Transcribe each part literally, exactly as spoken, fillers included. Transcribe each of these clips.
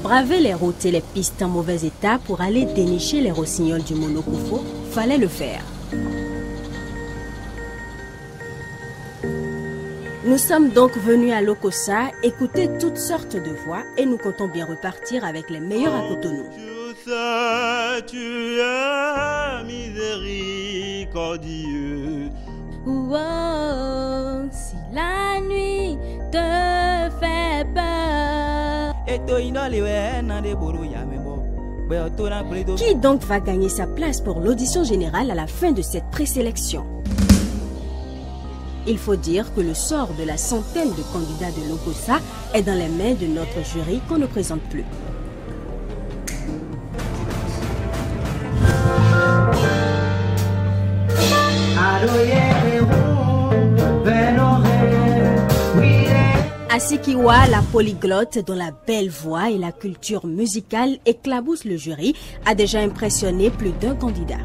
Braver les routes et les pistes en mauvais état pour aller dénicher les rossignols du Monokufo, fallait le faire. Nous sommes donc venus à Lokossa écouter toutes sortes de voix et nous comptons bien repartir avec les meilleurs à Cotonou. Tu sais, tu es miséricordieux. Wow, si la nuit te fait peur. Qui donc va gagner sa place pour l'audition générale à la fin de cette présélection? Il faut dire que le sort de la centaine de candidats de Lokossa est dans les mains de notre jury qu'on ne présente plus. Asikiwa, la polyglotte dont la belle voix et la culture musicale éclaboussent le jury, a déjà impressionné plus d'un candidat.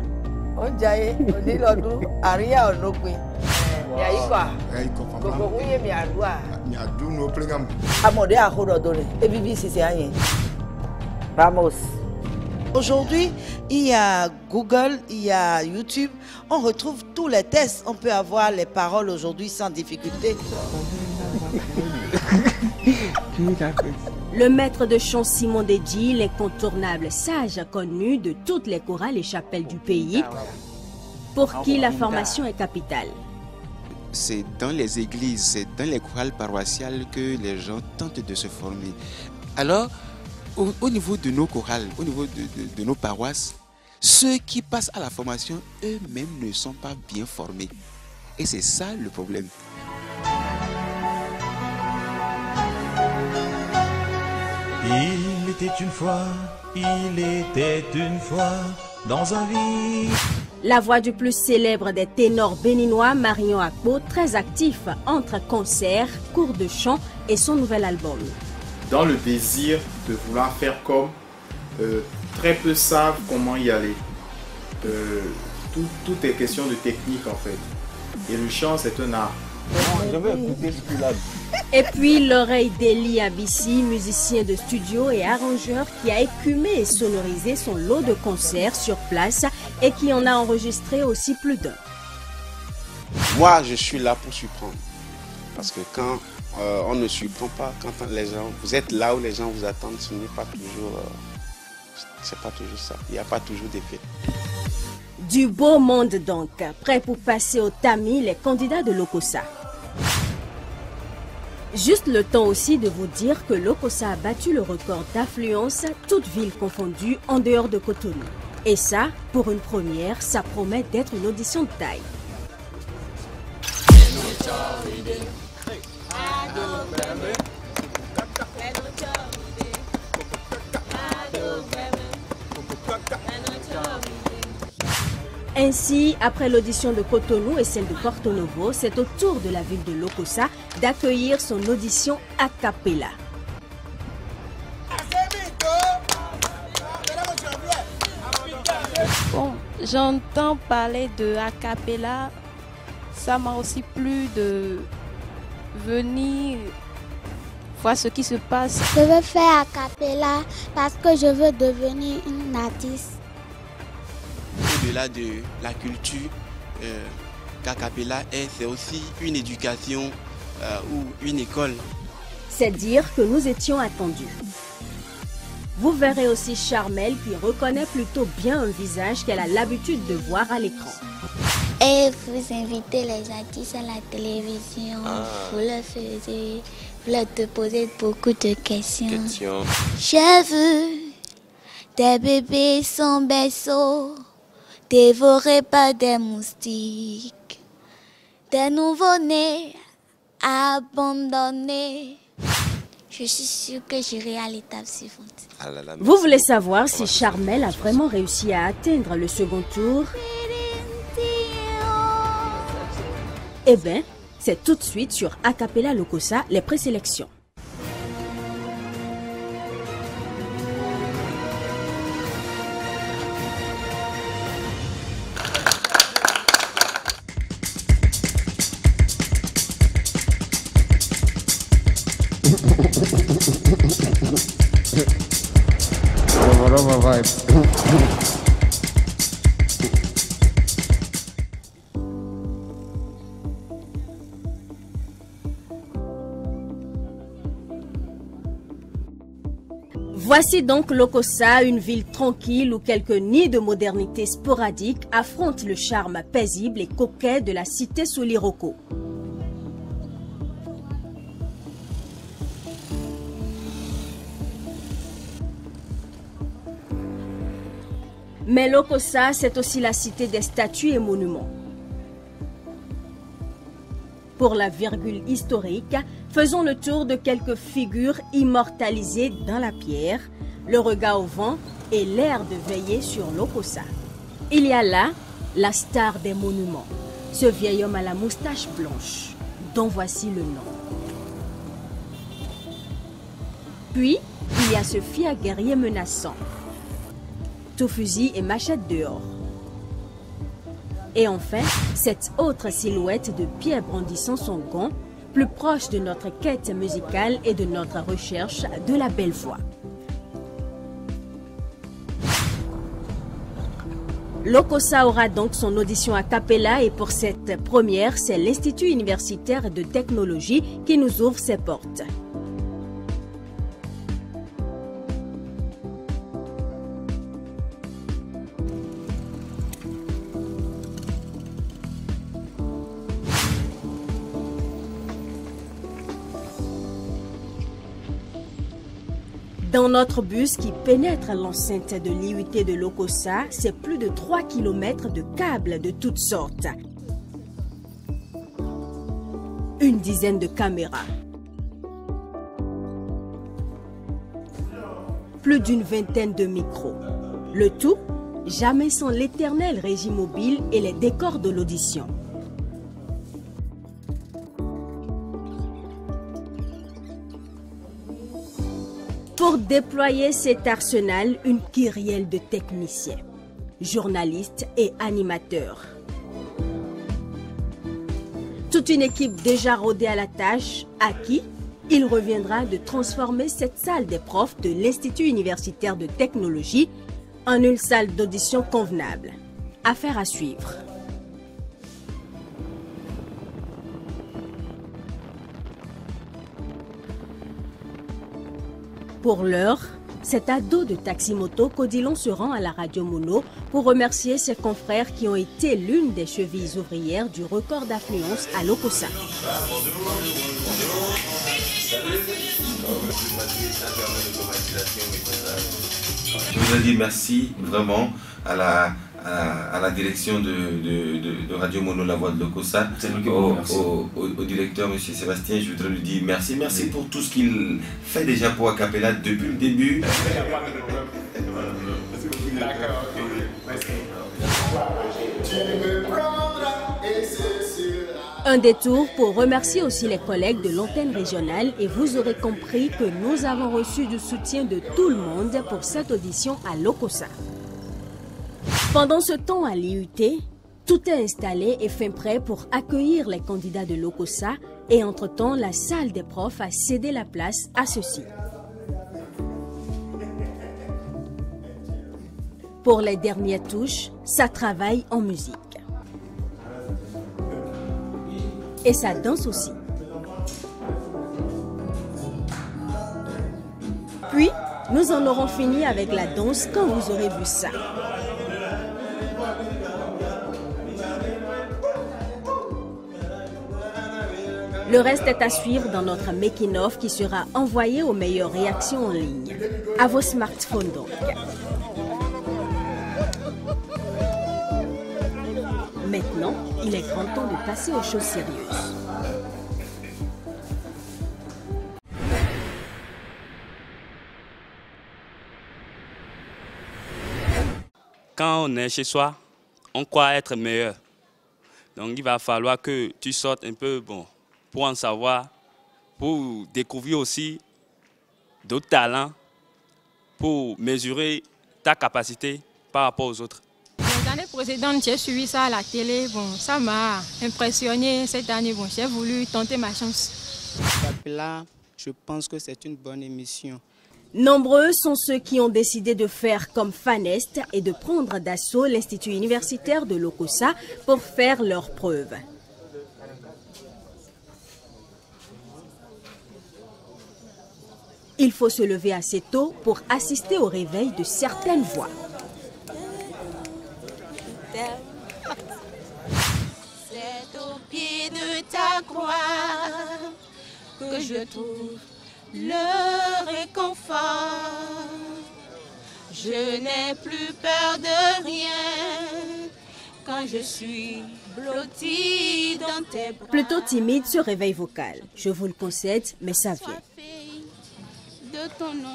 Aujourd'hui, il y a Google, il y a YouTube, on retrouve tous les tests, on peut avoir les paroles aujourd'hui sans difficulté. Le maître de chant Simon Deji, l'incontournable sage connu de toutes les chorales et chapelles du pays, pour qui la formation est capitale. C'est dans les églises, c'est dans les chorales paroissiales que les gens tentent de se former. Alors, au, au niveau de nos chorales, au niveau de, de, de nos paroisses, ceux qui passent à la formation eux-mêmes ne sont pas bien formés. Et c'est ça le problème. Il était une fois, il était une fois dans un lit. La voix du plus célèbre des ténors béninois, Marion Akpo, très actif entre concerts, cours de chant et son nouvel album. Dans le désir de vouloir faire comme, euh, très peu savent comment y aller. Euh, tout, tout est question de technique en fait. Et le chant, c'est un art. Je vais écouter ce qu'il a dit. Et puis l'oreille d'Eli Abissi, musicien de studio et arrangeur qui a écumé et sonorisé son lot de concerts sur place et qui en a enregistré aussi plus d'un. Moi, je suis là pour surprendre. Parce que quand euh, on ne surprend pas, quand les gens, vous êtes là où les gens vous attendent, ce n'est pas toujours, euh, c'est pas toujours ça. Il n'y a pas toujours d'effet. Du beau monde donc, prêt pour passer au tamis les candidats de Lokossa. Juste le temps aussi de vous dire que Lokossa a battu le record d'affluence, toutes villes confondues, en dehors de Cotonou. Et ça, pour une première, ça promet d'être une audition de taille. Ainsi, après l'audition de Cotonou et celle de Porto Novo, c'est au tour de la ville de Lokossa d'accueillir son audition a cappella. Bon, j'entends parler de a cappella, ça m'a aussi plu de venir voir ce qui se passe. Je veux faire a cappella parce que je veux devenir une artiste. Au-delà de la culture, euh, a cappella c'est aussi une éducation euh, ou une école. C'est dire que nous étions attendus. Vous verrez aussi Charmel qui reconnaît plutôt bien un visage qu'elle a l'habitude de voir à l'écran. Et vous invitez les artistes à la télévision, ah. vous leur faisiez, vous leur te posez beaucoup de questions. Question. J'ai vu des bébés sans berceau, dévorés par des moustiques, des nouveau-nés abandonnés. Je suis sûre que j'irai à l'étape suivante. Ah là là, vous voulez savoir si Charmel a vraiment réussi à atteindre le second tour? Eh bien, c'est tout de suite sur A Cappella Lokossa, les présélections. Voici donc Lokossa, une ville tranquille où quelques nids de modernité sporadiques affrontent le charme paisible et coquet de la cité Soliroko. Mais Lokossa, c'est aussi la cité des statues et monuments. Pour la virgule historique, faisons le tour de quelques figures immortalisées dans la pierre, le regard au vent et l'air de veiller sur Lokossa. Il y a là la star des monuments, ce vieil homme à la moustache blanche, dont voici le nom. Puis, il y a ce fier guerrier menaçant, tout fusil et machette dehors. Et enfin, cette autre silhouette de Pierre brandissant son gant, plus proche de notre quête musicale et de notre recherche de la belle voix. Lokossa aura donc son audition a cappella et pour cette première, c'est l'Institut universitaire de technologie qui nous ouvre ses portes. Dans notre bus qui pénètre l'enceinte de l'I U T de Lokossa, c'est plus de trois kilomètres de câbles de toutes sortes. Une dizaine de caméras. Plus d'une vingtaine de micros. Le tout, jamais sans l'éternel régie mobile et les décors de l'audition. Pour déployer cet arsenal, une kyrielle de techniciens, journalistes et animateurs. Toute une équipe déjà rodée à la tâche, à qui il reviendra de transformer cette salle des profs de l'Institut universitaire de technologie en une salle d'audition convenable. Affaire à suivre. Pour l'heure, c'est à dos de taxi-moto qu'Odilon se rend à la radio Mono pour remercier ses confrères qui ont été l'une des chevilles ouvrières du record d'affluence à Lokossa. Je voudrais dire merci vraiment à la, à, à la direction de, de, de, de Radio Mono La Voix de Lokossa, au, au, au, au directeur M. Sébastien, je voudrais lui dire merci, merci pour tout ce qu'il fait déjà pour a cappella depuis le début. Un détour pour remercier aussi les collègues de l'antenne régionale et vous aurez compris que nous avons reçu du soutien de tout le monde pour cette audition à Lokossa. Pendant ce temps à l'I U T, tout est installé et fin prêt pour accueillir les candidats de Lokossa et entre-temps, la salle des profs a cédé la place à ceux-ci. Pour les dernières touches, ça travaille en musique. Et ça danse aussi. Puis, nous en aurons fini avec la danse quand vous aurez vu ça. Le reste est à suivre dans notre making-of qui sera envoyé aux meilleures réactions en ligne. À vos smartphones donc. Maintenant, il est grand temps de passer aux choses sérieuses. Quand on est chez soi, on croit être meilleur. Donc il va falloir que tu sortes un peu bon, pour en savoir, pour découvrir aussi d'autres talents, pour mesurer ta capacité par rapport aux autres. Les années précédentes, j'ai suivi ça à la télé. Bon, ça m'a impressionné cette année. Bon, j'ai voulu tenter ma chance. Là, je pense que c'est une bonne émission. Nombreux sont ceux qui ont décidé de faire comme Fanest et de prendre d'assaut l'Institut universitaire de Lokossa pour faire leurs preuves. Il faut se lever assez tôt pour assister au réveil de certaines voix. C'est au pied de ta croix que je trouve le réconfort. Je n'ai plus peur de rien quand je suis blottie dans tes bras. Plutôt timide ce réveil vocal. Je vous le concède, mais ça vient. De ton nom.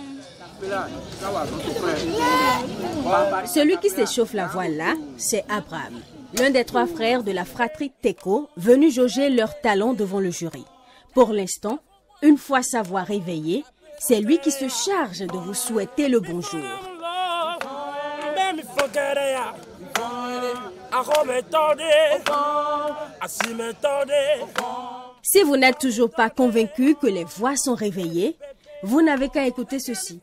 Celui qui s'échauffe la voix là, c'est Abraham, l'un des trois frères de la fratrie Teko, venus jauger leur talent devant le jury. Pour l'instant, une fois sa voix réveillée, c'est lui qui se charge de vous souhaiter le bonjour. Si vous n'êtes toujours pas convaincu que les voix sont réveillées, vous n'avez qu'à écouter ceci.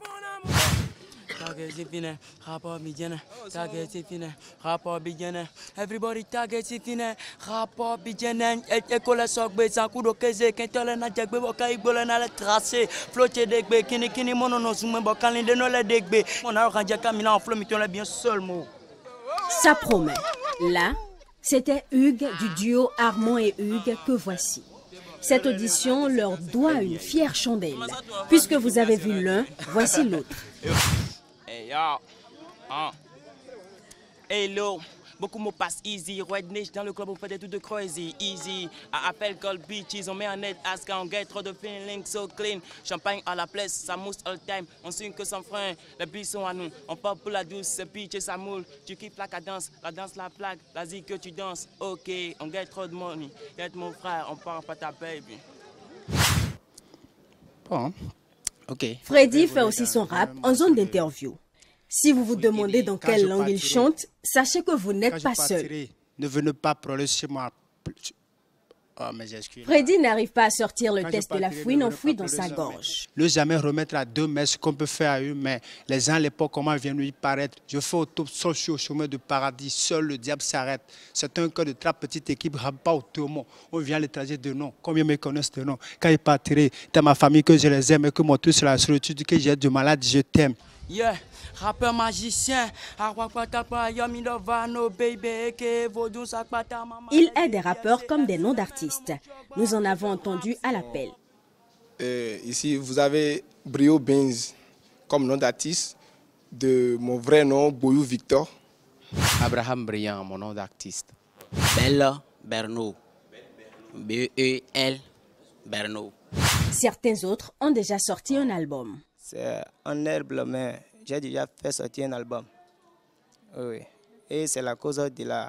Ça promet. Là, c'était Hugues du duo Armand et Hugues que voici. Cette audition leur doit une fière chandelle. Puisque vous avez vu l'un, voici l'autre. Hey yo, hein. Hello, beaucoup me passent easy. Red Niche dans le club, on fait des trucs de crazy. Easy, à appel call bitches, on met en net as on get trop de feeling so clean. Champagne à la place, ça mousse all time. On signe que sans frein, les billes sont à nous. On part pour la douce, c'est pitch et ça moule. Tu kiffes la cadence, la danse, la plaque, vas-y que tu danses. Ok, on get trop de money. Get mon frère, on part pas ta baby. Bon, ok. Freddy fait aussi son rap en zone d'interview. Si vous vous demandez dans quelle langue il chante, sachez que vous n'êtes pas seul. Ne venez pas prendre chez moi. Oh, mais Freddy n'arrive pas à sortir le test de la fouine enfoui dans sa gorge. Ne jamais remettre à deux mains ce qu'on peut faire à une main. Les gens à l'époque, comment viennent lui paraître. Je fais au top seul, je suis au chemin du paradis. Seul le diable s'arrête. C'est un cœur de trappe, petite équipe, pas au tourment. On vient les trajet de nom. Combien me connaissent de nom? Quand il partirait, t'as ma famille que je les aime et que mon truc c'est la solitude, que j'ai du malade, je t'aime. Yeah, rappeur magicien. Il est des rappeurs comme des noms d'artistes. Nous en avons entendu à l'appel. Euh, ici, vous avez Brio Benz comme nom d'artiste. De mon vrai nom, Boyou Victor. Abraham Briand, mon nom d'artiste. Bella Berno. B E L Berno. Certains autres ont déjà sorti un album. C'est en herbe, mais j'ai déjà fait sortir un album. Oui. Et c'est la cause de la,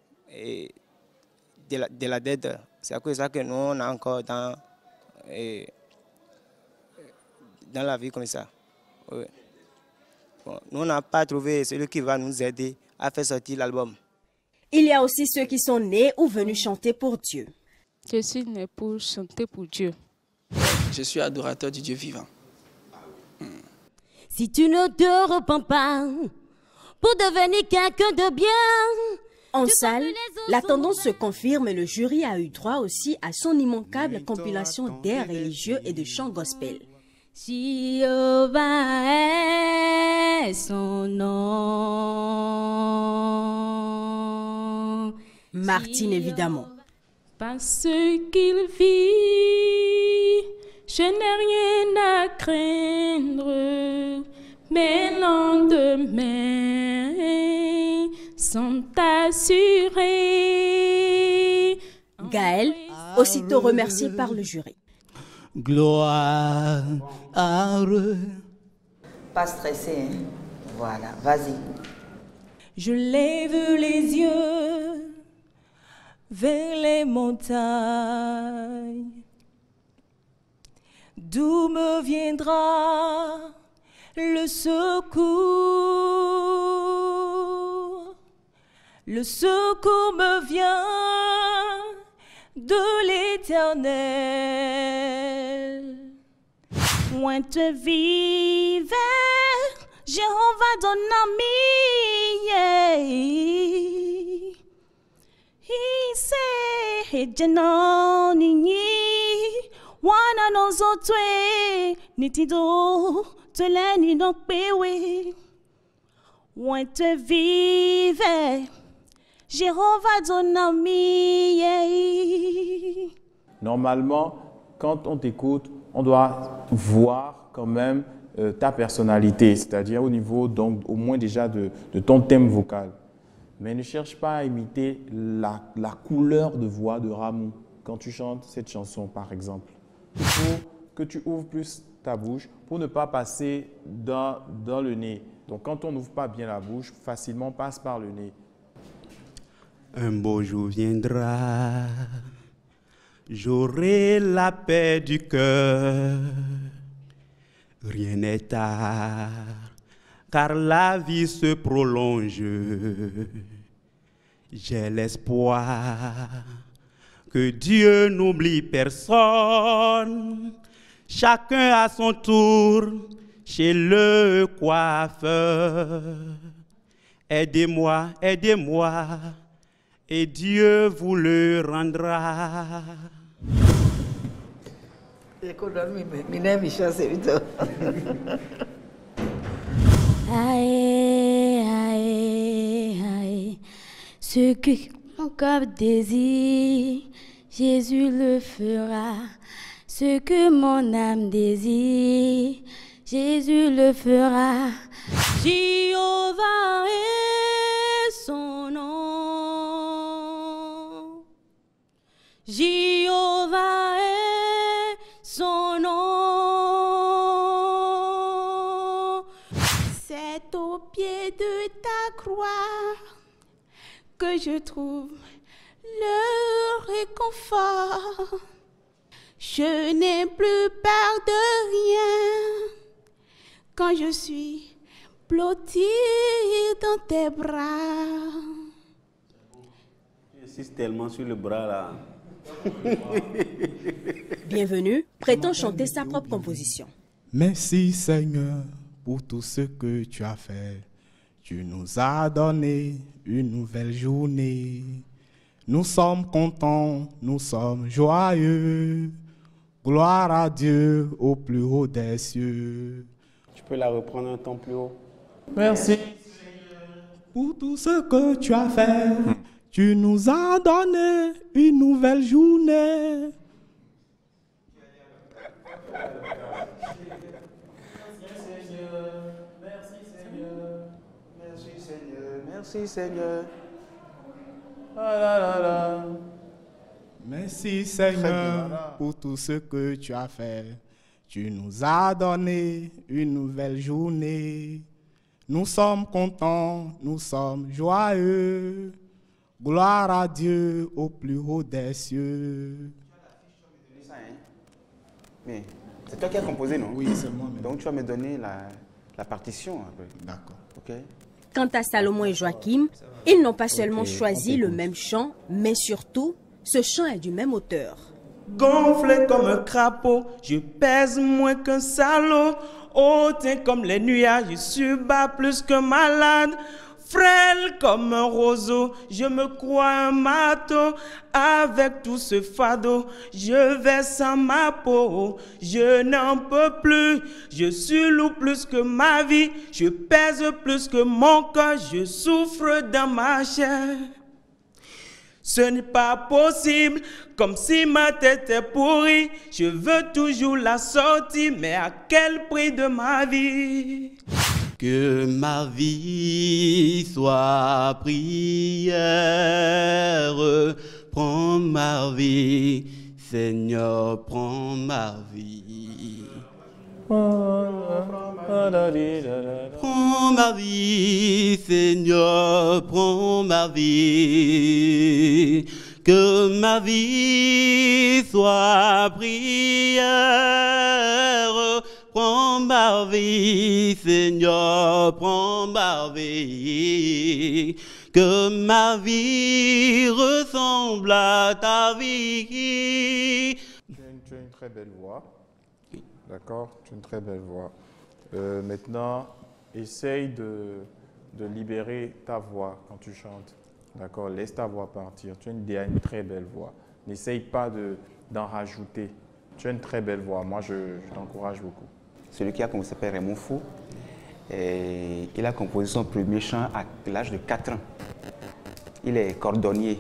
de la, de la dette. C'est à cause de ça que nous, on est encore dans, dans la vie comme ça. Oui. Bon, nous, on n'a pas trouvé celui qui va nous aider à faire sortir l'album. Il y a aussi ceux qui sont nés ou venus chanter pour Dieu. Je suis né pour chanter pour Dieu. Je suis adorateur du Dieu vivant. Si tu ne te repens pas pour devenir quelqu'un de bien. En salle, la tendance se confirme et le jury a eu droit aussi à son immanquable compilation d'airs religieux et de chants gospel. Jéhovah est son nom. Martine, évidemment. Parce qu'il vit, je n'ai rien à craindre. Mes lendemains sont assurés. Gaël, aussitôt remercié par le jury. Gloire à eux. Pas stressé, hein? Voilà, vas-y. Je lève les yeux vers les montagnes. D'où me viendra le secours? Le secours me vient de l'Éternel. Moi te vive, Jéhovah ton ami. Ise ejeno nini wana nozotwe nitido teleni no pewe. Moi te vive, Jéhovah ton ami. Normalement, quand on t'écoute, on doit voir quand même euh, ta personnalité, c'est-à-dire au niveau donc au moins déjà de, de ton thème vocal. Mais ne cherche pas à imiter la, la couleur de voix de Ramon quand tu chantes cette chanson, par exemple. Il faut que tu ouvres plus ta bouche pour ne pas passer dans, dans le nez. Donc, quand on n'ouvre pas bien la bouche, facilement passe par le nez. Un beau jour viendra, j'aurai la paix du cœur. Rien n'est tard, car la vie se prolonge. J'ai l'espoir que Dieu n'oublie personne. Chacun à son tour chez le coiffeur. Aidez-moi, aidez-moi, et Dieu vous le rendra. Aïe, aïe, aïe, ce que mon cœur désire, Jésus le fera. Ce que mon âme désire, Jésus le fera. Jéhovah est son nom. Jéhovah est son nom. C'est au pied de ta croix que je trouve le réconfort. Je n'ai plus peur de rien quand je suis blottie dans tes bras. Je suis tellement sur le bras là. Bienvenue, prêtons chanter sa propre composition. Merci Seigneur pour tout ce que tu as fait. Tu nous as donné une nouvelle journée. Nous sommes contents, nous sommes joyeux. Gloire à Dieu au plus haut des cieux. Tu peux la reprendre un temps plus haut. Merci pour tout ce que tu as fait. Tu nous as donné une nouvelle journée. Merci Seigneur. Ah là là là. Merci Seigneur pour tout ce que tu as fait. Tu nous as donné une nouvelle journée. Nous sommes contents, nous sommes joyeux. Gloire à Dieu au plus haut des cieux. Mais c'est toi qui as composé, non? Oui, c'est moi. Donc tu vas me donner la, la partition. D'accord. Ok. Quant à Salomon et Joachim, ils n'ont pas seulement Ok, choisi le même chant, mais surtout, ce chant est du même auteur. Gonflé comme un crapaud, je pèse moins qu'un salaud. Hautain comme les nuages, je suis bas plus qu'un malade. Frêle comme un roseau, je me crois un marteau. Avec tout ce fardeau, je vais sans ma peau. Je n'en peux plus, je suis lourd plus que ma vie. Je pèse plus que mon corps, je souffre dans ma chair. Ce n'est pas possible, comme si ma tête est pourrie. Je veux toujours la sortie, mais à quel prix de ma vie? Que ma vie soit prière, prends ma vie, Seigneur, prends ma vie. Prends ma vie, Seigneur, prends ma vie. Que ma vie soit prière. Prends ma vie, Seigneur, prends ma vie. Que ma vie ressemble à ta vie. Tu as une, tu as une très belle voix. D'accord? Tu as une très belle voix. Euh, maintenant, essaye de, de libérer ta voix quand tu chantes. D'accord? Laisse ta voix partir. Tu as une, une très belle voix. N'essaye pas de, d'en rajouter. Tu as une très belle voix. Moi, je, je t'encourage beaucoup. Celui qui a commencé s'appelle Raymond Fou. Et il a composé son premier chant à l'âge de quatre ans. Il est cordonnier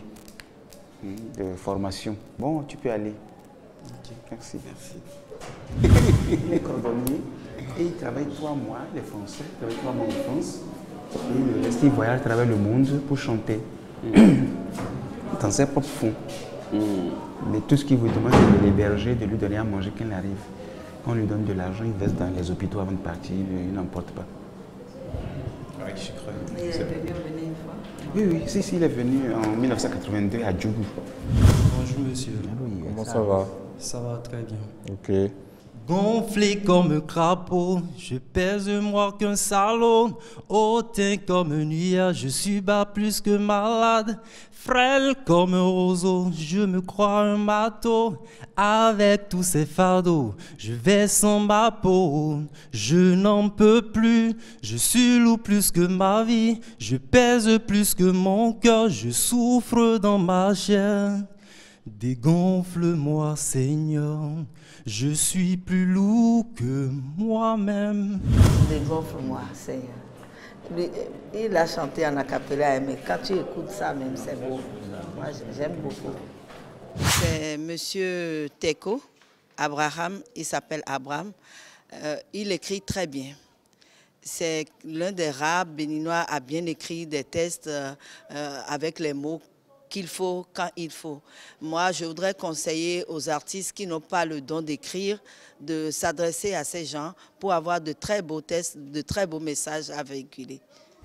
de formation. Bon, tu peux aller. Okay. Merci. Merci. Il est cordonnier et il travaille trois mois, les Français, il travaille trois mois en France. Et le reste, il voyage à travers le monde pour chanter. Mm. Dans ses propres fonds. Mm. Mais tout ce qu'il vous demande, c'est de l'héberger, de lui donner à manger quand il arrive. Quand on lui donne de l'argent, il verse dans les hôpitaux avant de partir, il n'emporte pas. Oui, je crois. Il est venu une fois? Oui, oui, si, si, il est venu en mille neuf cent quatre-vingt-deux à Djougou. Bonjour monsieur. Oui, comment ça, ça va? Ça va très bien. Ok. Gonflé comme un crapaud, je pèse moi qu'un salaud. Hautain comme un nuage, je suis bas plus que malade. Frêle comme un roseau, je me crois un bateau. Avec tous ces fardeaux, je vais sans ma peau. Je n'en peux plus, je suis lourd plus que ma vie. Je pèse plus que mon cœur, je souffre dans ma chair. Dégonfle-moi, Seigneur, je suis plus lourd que moi-même. Dégonfle-moi, Seigneur. Il a chanté en acapella, mais quand tu écoutes ça même, c'est beau. Moi, j'aime beaucoup. C'est Monsieur Teko, Abraham, il s'appelle Abraham. Euh, il écrit très bien. C'est l'un des rares béninois à bien écrire des textes euh, euh, avec les mots qu'il faut quand il faut. Moi, je voudrais conseiller aux artistes qui n'ont pas le don d'écrire de s'adresser à ces gens pour avoir de très beaux textes, de très beaux messages à véhiculer.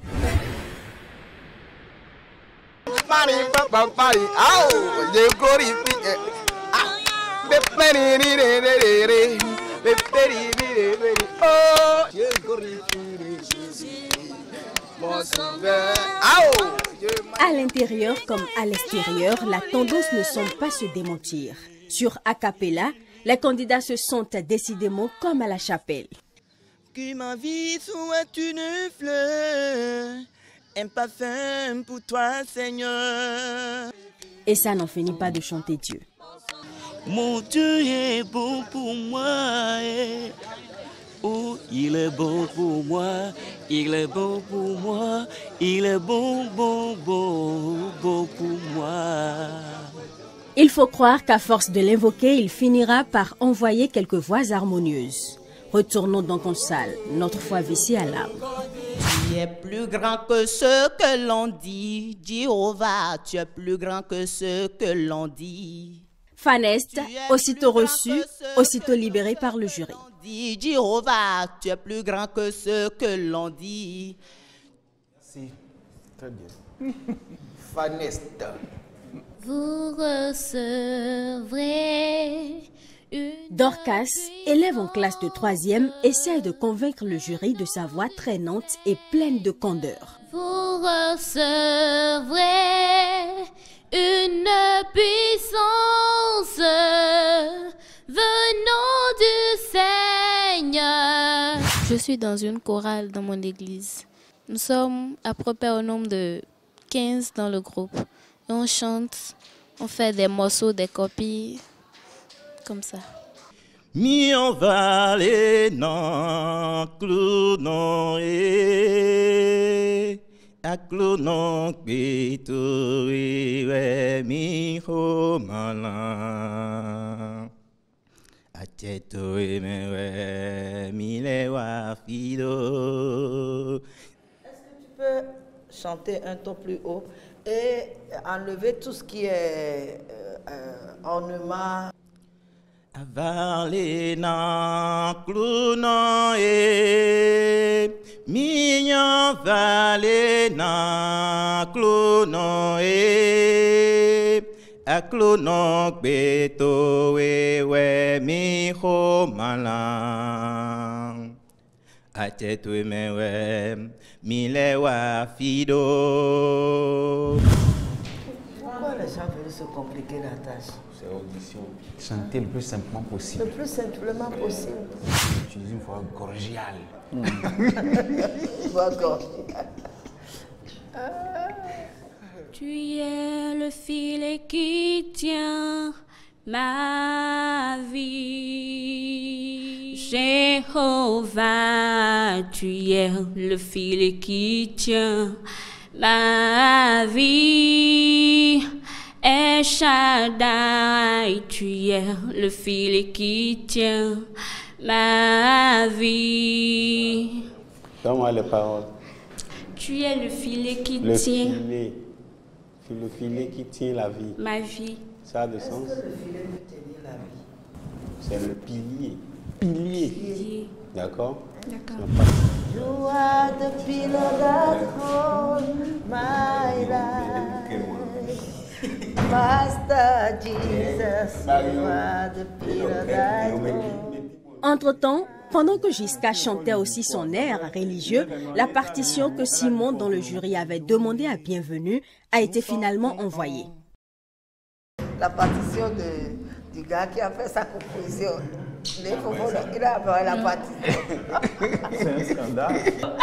À l'intérieur comme à l'extérieur, la tendance ne semble pas se démentir. Sur Acapella, les candidats se sentent décidément comme à la chapelle. Que ma vie soit une fleur, un parfum pour toi, Seigneur. Et ça n'en finit pas de chanter Dieu. Mon Dieu est bon pour moi. Et... Oh, il est bon pour moi, il est bon pour moi, il est bon, bon, bon, bon pour moi. Il faut croire qu'à force de l'invoquer, il finira par envoyer quelques voix harmonieuses. Retournons donc en salle, notre foi vissée à l'arbre. Tu es plus grand que ce que l'on dit, Jéhovah, tu es plus grand que ce que l'on dit. Fanest, aussitôt reçu, aussitôt libéré par le jury. Jéhovah, tu es plus grand que ce que l'on dit. Merci, très bien. Fanest. Vous recevrez une... Dorcas, élève en classe de troisième, essaie de convaincre le jury de sa voix traînante et pleine de candeur. Vous recevrez une puissance venant du Seigneur. Je suis dans une chorale dans mon église. Nous sommes à peu près au nombre de quinze dans le groupe. Et on chante, on fait des morceaux, des copies, comme ça. Mi en vale nan clounon e a clounon pito e mi ho malan a teto e me mi le wa fido. Est-ce que tu peux chanter un ton plus haut et enlever tout ce qui est euh, euh, ornement? Avale nan clounon e mignon vale nan clounon e a clounon beto e we mi ho malan a teto me we mi le wa fido. Pourquoi les gens veulent se compliquer la tâche? C'est audition. Chanter le plus simplement possible. Le plus simplement possible. Utiliser une voix gorgiale. Voix gorgiale. Tu es le filet qui tient ma vie. Jéhovah, tu es le filet qui tient ma vie. El Shaddai, tu es le filet qui tient ma vie. Donne-moi les paroles. Tu es le filet qui Le tient filet. Le filet qui tient la vie. ma vie. Ça a de sens? Est-ce que le filet peut tenir la vie? C'est le pilier. Pilier. Pilier. D'accord? D'accord. You are the pillar that holds my life. Master Jesus, you are the pillar that holds. Entre-temps, pendant que Gisca chantait aussi son air religieux, la partition que Simon, dont le jury avait demandé à Bienvenue, a été finalement envoyée. La partition de, du gars qui a fait sa composition. Il a envoyé la partition. C'est un scandale.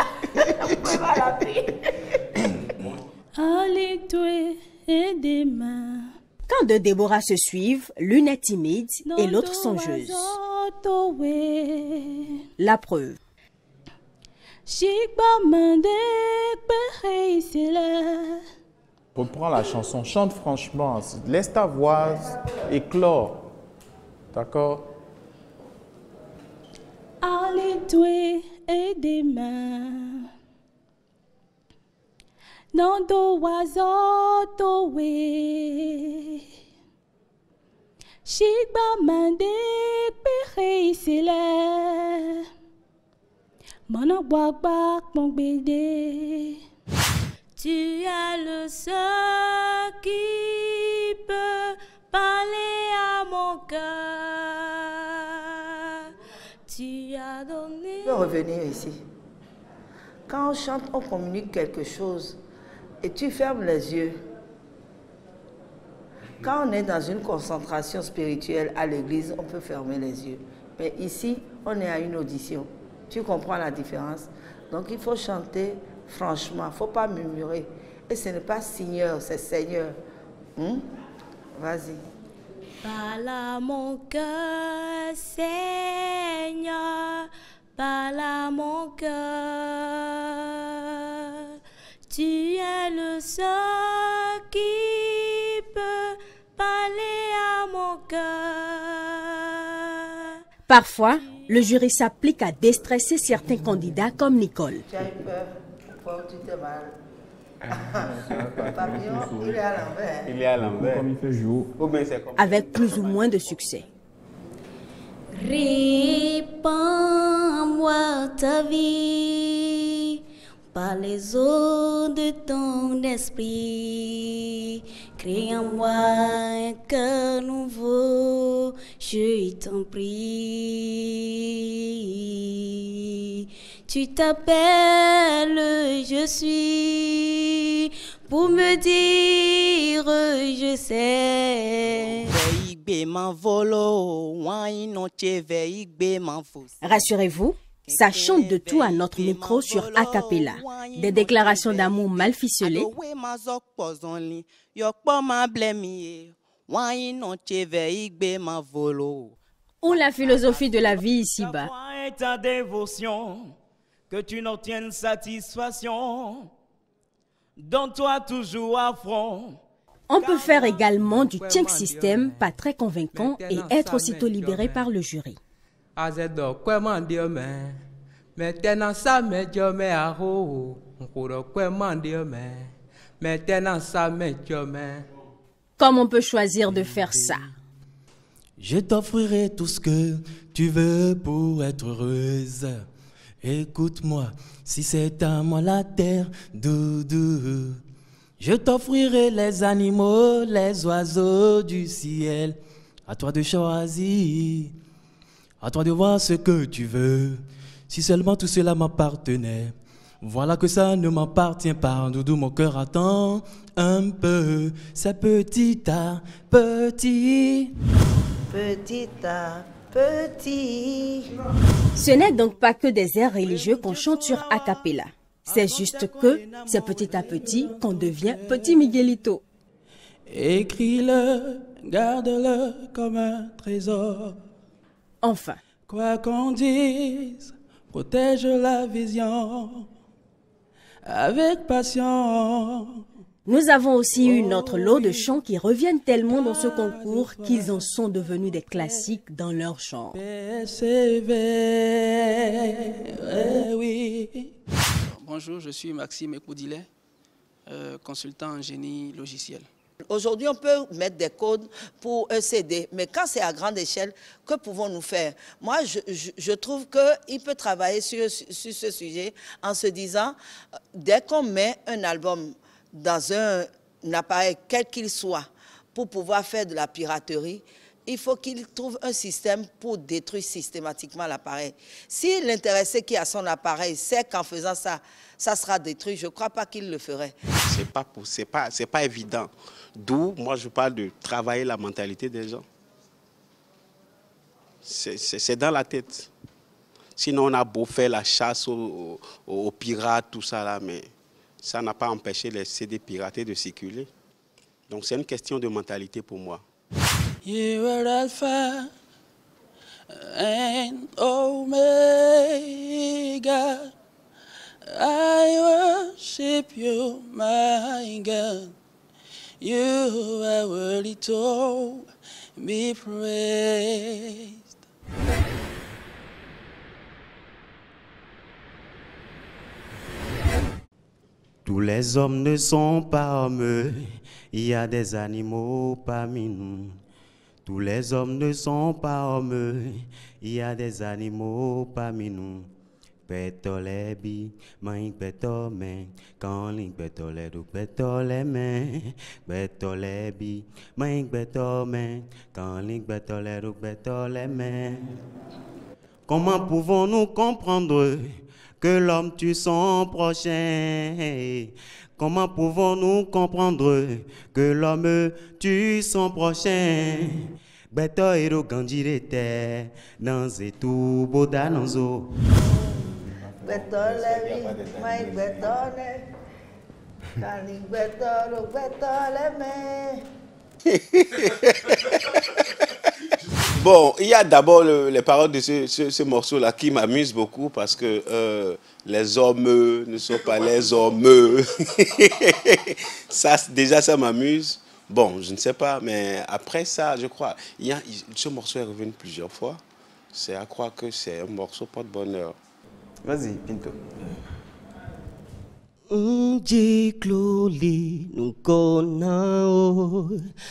Allez, toi et des mains. Quand deux Déborah se suivent, l'une est timide et l'autre songeuse. La preuve. Reprends la chanson, chante franchement, laisse ta voix éclore. D'accord? Allez, toi et des mains. Non, do oiseau, do we. Shigba mande, pere c'est là. Mon bak mon bédé. Tu as le seul qui peut parler à mon cœur. Tu as donné. Je vais revenir ici. Quand on chante, on communique quelque chose et tu fermes les yeux. Quand on est dans une concentration spirituelle à l'église, on peut fermer les yeux. Mais ici, on est à une audition. Tu comprends la différence? Donc il faut chanter franchement, il ne faut pas murmurer. Et ce n'est pas Seigneur, c'est Seigneur. Hmm? Vas-y. Parle à mon cœur, Seigneur, parle à mon cœur. Tu es le seul qui peut parler à mon cœur. Parfois, le jury s'applique à déstresser certains candidats comme Nicole. Tu as eu peur? Pourquoi tu t'es mal? Papillon, il est à l'envers. Il est à l'envers. Comme il fait jour. Avec plus ou moins de succès. Répands-moi ta vie par les eaux de ton esprit. Crée en moi un cœur nouveau, je t'en prie. Tu t'appelles je suis pour me dire je sais. Rassurez-vous, ça chante de tout à notre micro sur a cappella. Des déclarations d'amour mal ficelées, ou la philosophie de la vie ici-bas. Et ta dévotion, que tu n'obtiennes satisfaction, donne-toi toujours à fond. On peut faire également du Tienk System, pas très convaincant, et être aussitôt libéré par le jury. Comme on peut choisir de faire ça? Je t'offrirai tout ce que tu veux pour être heureuse. Écoute-moi, si c'est à moi la terre, doudou. Je t'offrirai les animaux, les oiseaux du ciel. À toi de choisir, à toi de voir ce que tu veux. Si seulement tout cela m'appartenait. Voilà que ça ne m'appartient pas, doudou, mon cœur attend un peu, c'est petit à petit. Petit à petit. Ce n'est donc pas que des airs religieux qu'on chante sur a cappella. C'est juste que c'est petit à petit qu'on devient petit Miguelito. Écris-le, garde-le comme un trésor. Enfin. Quoi qu'on dise, protège la vision avec patience. Nous avons aussi eu notre lot de chants qui reviennent tellement dans ce concours qu'ils en sont devenus des classiques dans leur genre. Bonjour, je suis Maxime Ekoudilet, euh, consultant en génie logiciel. Aujourd'hui, on peut mettre des codes pour un C D, mais quand c'est à grande échelle, que pouvons-nous faire? Moi, je, je, je trouve qu'il peut travailler sur, sur ce sujet en se disant, dès qu'on met un album dans un, un appareil, quel qu'il soit, pour pouvoir faire de la piraterie, il faut qu'il trouve un système pour détruire systématiquement l'appareil. Si l'intéressé qui a son appareil sait qu'en faisant ça, ça sera détruit, je ne crois pas qu'il le ferait. C'est pas, c'est pas, c'est pas évident. D'où, moi, je parle de travailler la mentalité des gens. C'est dans la tête. Sinon, on a beau faire la chasse aux, aux, aux pirates, tout ça là, mais ça n'a pas empêché les C D piratés de circuler. Donc, c'est une question de mentalité pour moi. You are Alpha and Omega. I worship you, my God. You are worthy to be praised. Tous les hommes ne sont pas hommes, il y a des animaux parmi nous. Tous les hommes ne sont pas hommes, il y a des animaux parmi nous. Betolebi, main betome, quand ling betole du betoleme. Betolebi, main betome, quand ling betole du betoleme. Comment pouvons-nous comprendre que l'homme tue son prochain? Comment pouvons-nous comprendre que l'homme tue son prochain? Beto ero gandirete, dans etu bodanonzo. Betole, mai betole, kaling betolo, betole me. Bon, il y a d'abord le, les paroles de ce, ce, ce morceau-là qui m'amusent beaucoup parce que euh, les hommes ne sont pas les hommes. Ça, déjà, ça m'amuse. Bon, je ne sais pas, mais après ça, je crois, il y a, ce morceau est revenu plusieurs fois. C'est à croire que c'est un morceau porte-bonheur. Vas-y, Pinto. Njiklo-li nukonao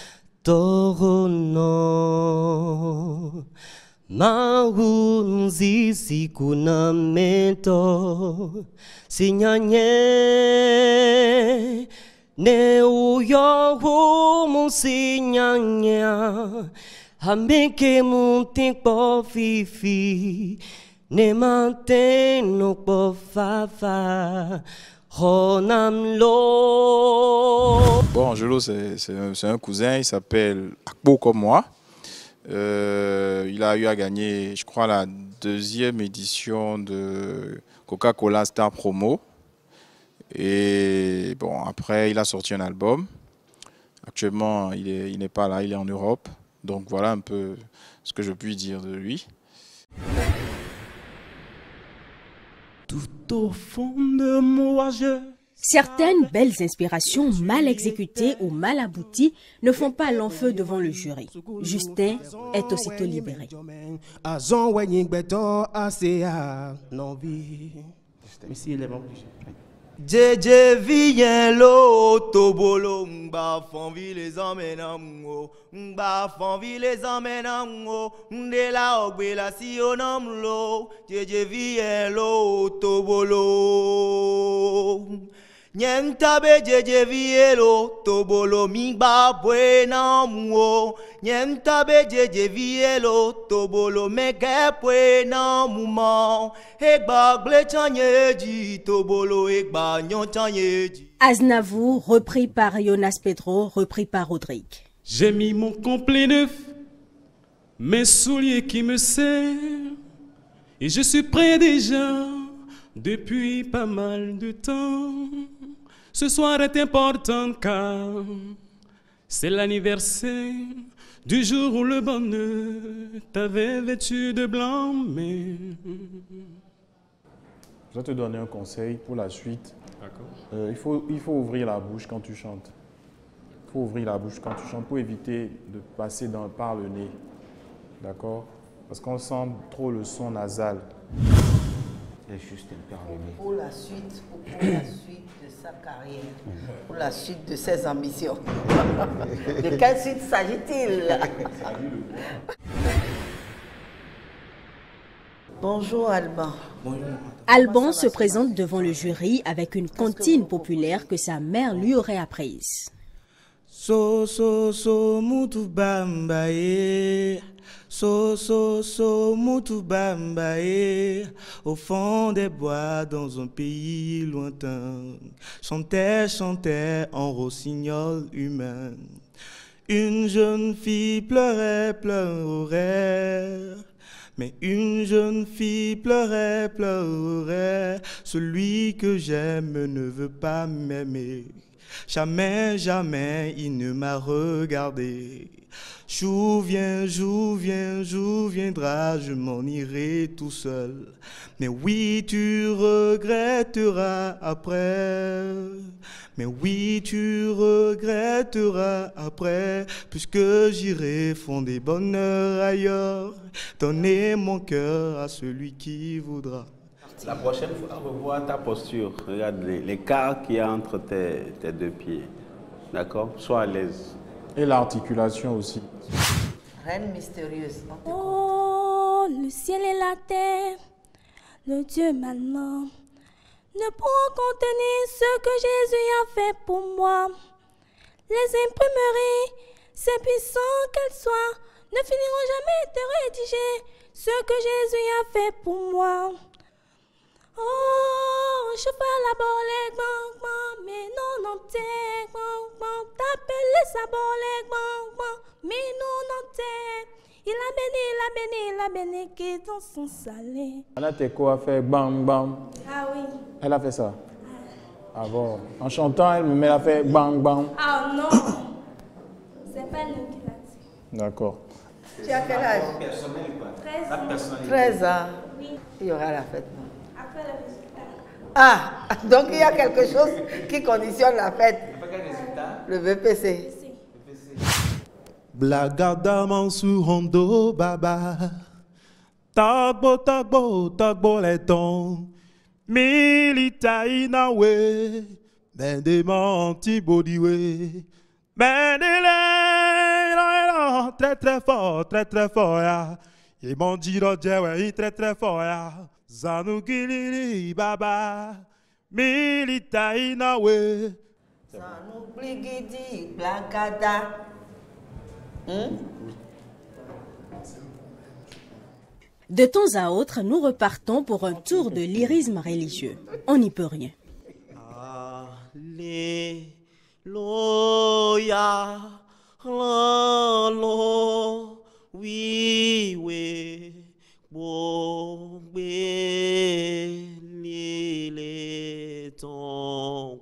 torono mahunzi sikuna mento sinyanye ne uyo humu sinyanya hameke muntikpo fifi ne manteno po fafa. Bon, Angelo, c'est un, un cousin, il s'appelle Akpo comme moi. Euh, il a eu à gagner, je crois, la deuxième édition de Coca-Cola Star Promo. Et bon, après, il a sorti un album. Actuellement, il n'est il n'est pas là, il est en Europe. Donc voilà un peu ce que je puis dire de lui. Tout au fond de moi, je... Certaines belles inspirations mal exécutées ou mal abouties ne font pas long feu devant le jury. Justin est aussitôt libéré. Jeje vient lo tobolo mba fonvi les amenango mba fonvi les amenango de la ogbe la si onamlo jeje vient lo tobolo Nyenta bejeje vielo, tobolo mingba buena muo. Nyenta bejeje vielo, tobolo mege buena mumao. Egba gle chanyeji, tobolo egba nyon chanyeji. Aznavour, repris par Jonas Pedro, repris par Rodrigue. J'ai mis mon complet neuf, mes souliers qui me serrent, et je suis prêt déjà depuis pas mal de temps. Ce soir est important car c'est l'anniversaire du jour où le bonheur t'avait vêtu de blanc. Mais je vais te donner un conseil pour la suite. D'accord. Euh, il faut, il faut ouvrir la bouche quand tu chantes. Il faut ouvrir la bouche quand tu chantes pour éviter de passer dans, par le nez. D'accord? Parce qu'on sent trop le son nasal. Il y a juste un par le nez. Pour la suite, pour la suite de sa carrière, pour la suite de ses ambitions. De quelle suite s'agit-il? Bonjour Alban. Bonjour. Alban se présente devant le jury avec une comptine populaire que sa mère lui aurait apprise. So so so mutu bamba e, so so so mutu bamba e, au fond des bois dans un pays lointain, chantait chantait en rossignol humain. Une jeune fille pleurait pleurait. Mais une jeune fille pleurait, pleurait, celui que j'aime ne veut pas m'aimer. Jamais, jamais il ne m'a regardé. J'où viens, j'où viens, j'où viendra, je m'en irai tout seul. Mais oui, tu regretteras après. Mais oui, tu regretteras après, puisque j'irai fonder bonheur ailleurs, donner mon cœur à celui qui voudra. La prochaine fois, revois ta posture. Regarde l'écart qu'il y a entre tes, tes deux pieds. D'accord? Sois à l'aise. Et l'articulation aussi. Reine mystérieuse. Oh, le ciel et la terre, le Dieu maintenant, ne pourront contenir ce que Jésus a fait pour moi. Les imprimeries, si puissantes qu'elles soient, ne finiront jamais de rédiger ce que Jésus a fait pour moi. Oh, je fais la bolée, bon, bon, mais non, non, t'es, bon, bon, t'appelles les sabots, les bon, bon, mais non, non, t'es. Il a béni, il a béni, il a béni, qui dans son salé. Anna Teko a fait bam, bam. Ah oui. Elle a fait ça? Ah bon. En chantant, elle, mais elle a fait bam, bam. Ah non. C'est pas nous qui l'a dit. D'accord. Tu as quel âge? treize ans. Oui. Il y aura la fête. Après le résultat. Ah, donc il y a quelque chose qui conditionne la fête. Le V P C. Blagada Mansurondo Baba, Tagbo Tagbo Tagbo Leton, Milita Inawe, Bendement Tibodiwe, Bendele, très très fort, très très fort, ya. Et mon Jiro Djewe, très très fort, ya. Zanukili Baba, Milita Inawe. Zanukili Blagada. Hmm? De temps à autre, nous repartons pour un tour de lyrisme religieux. On n'y peut rien. Alléluia, lolo, oui, oui, bon, les ton.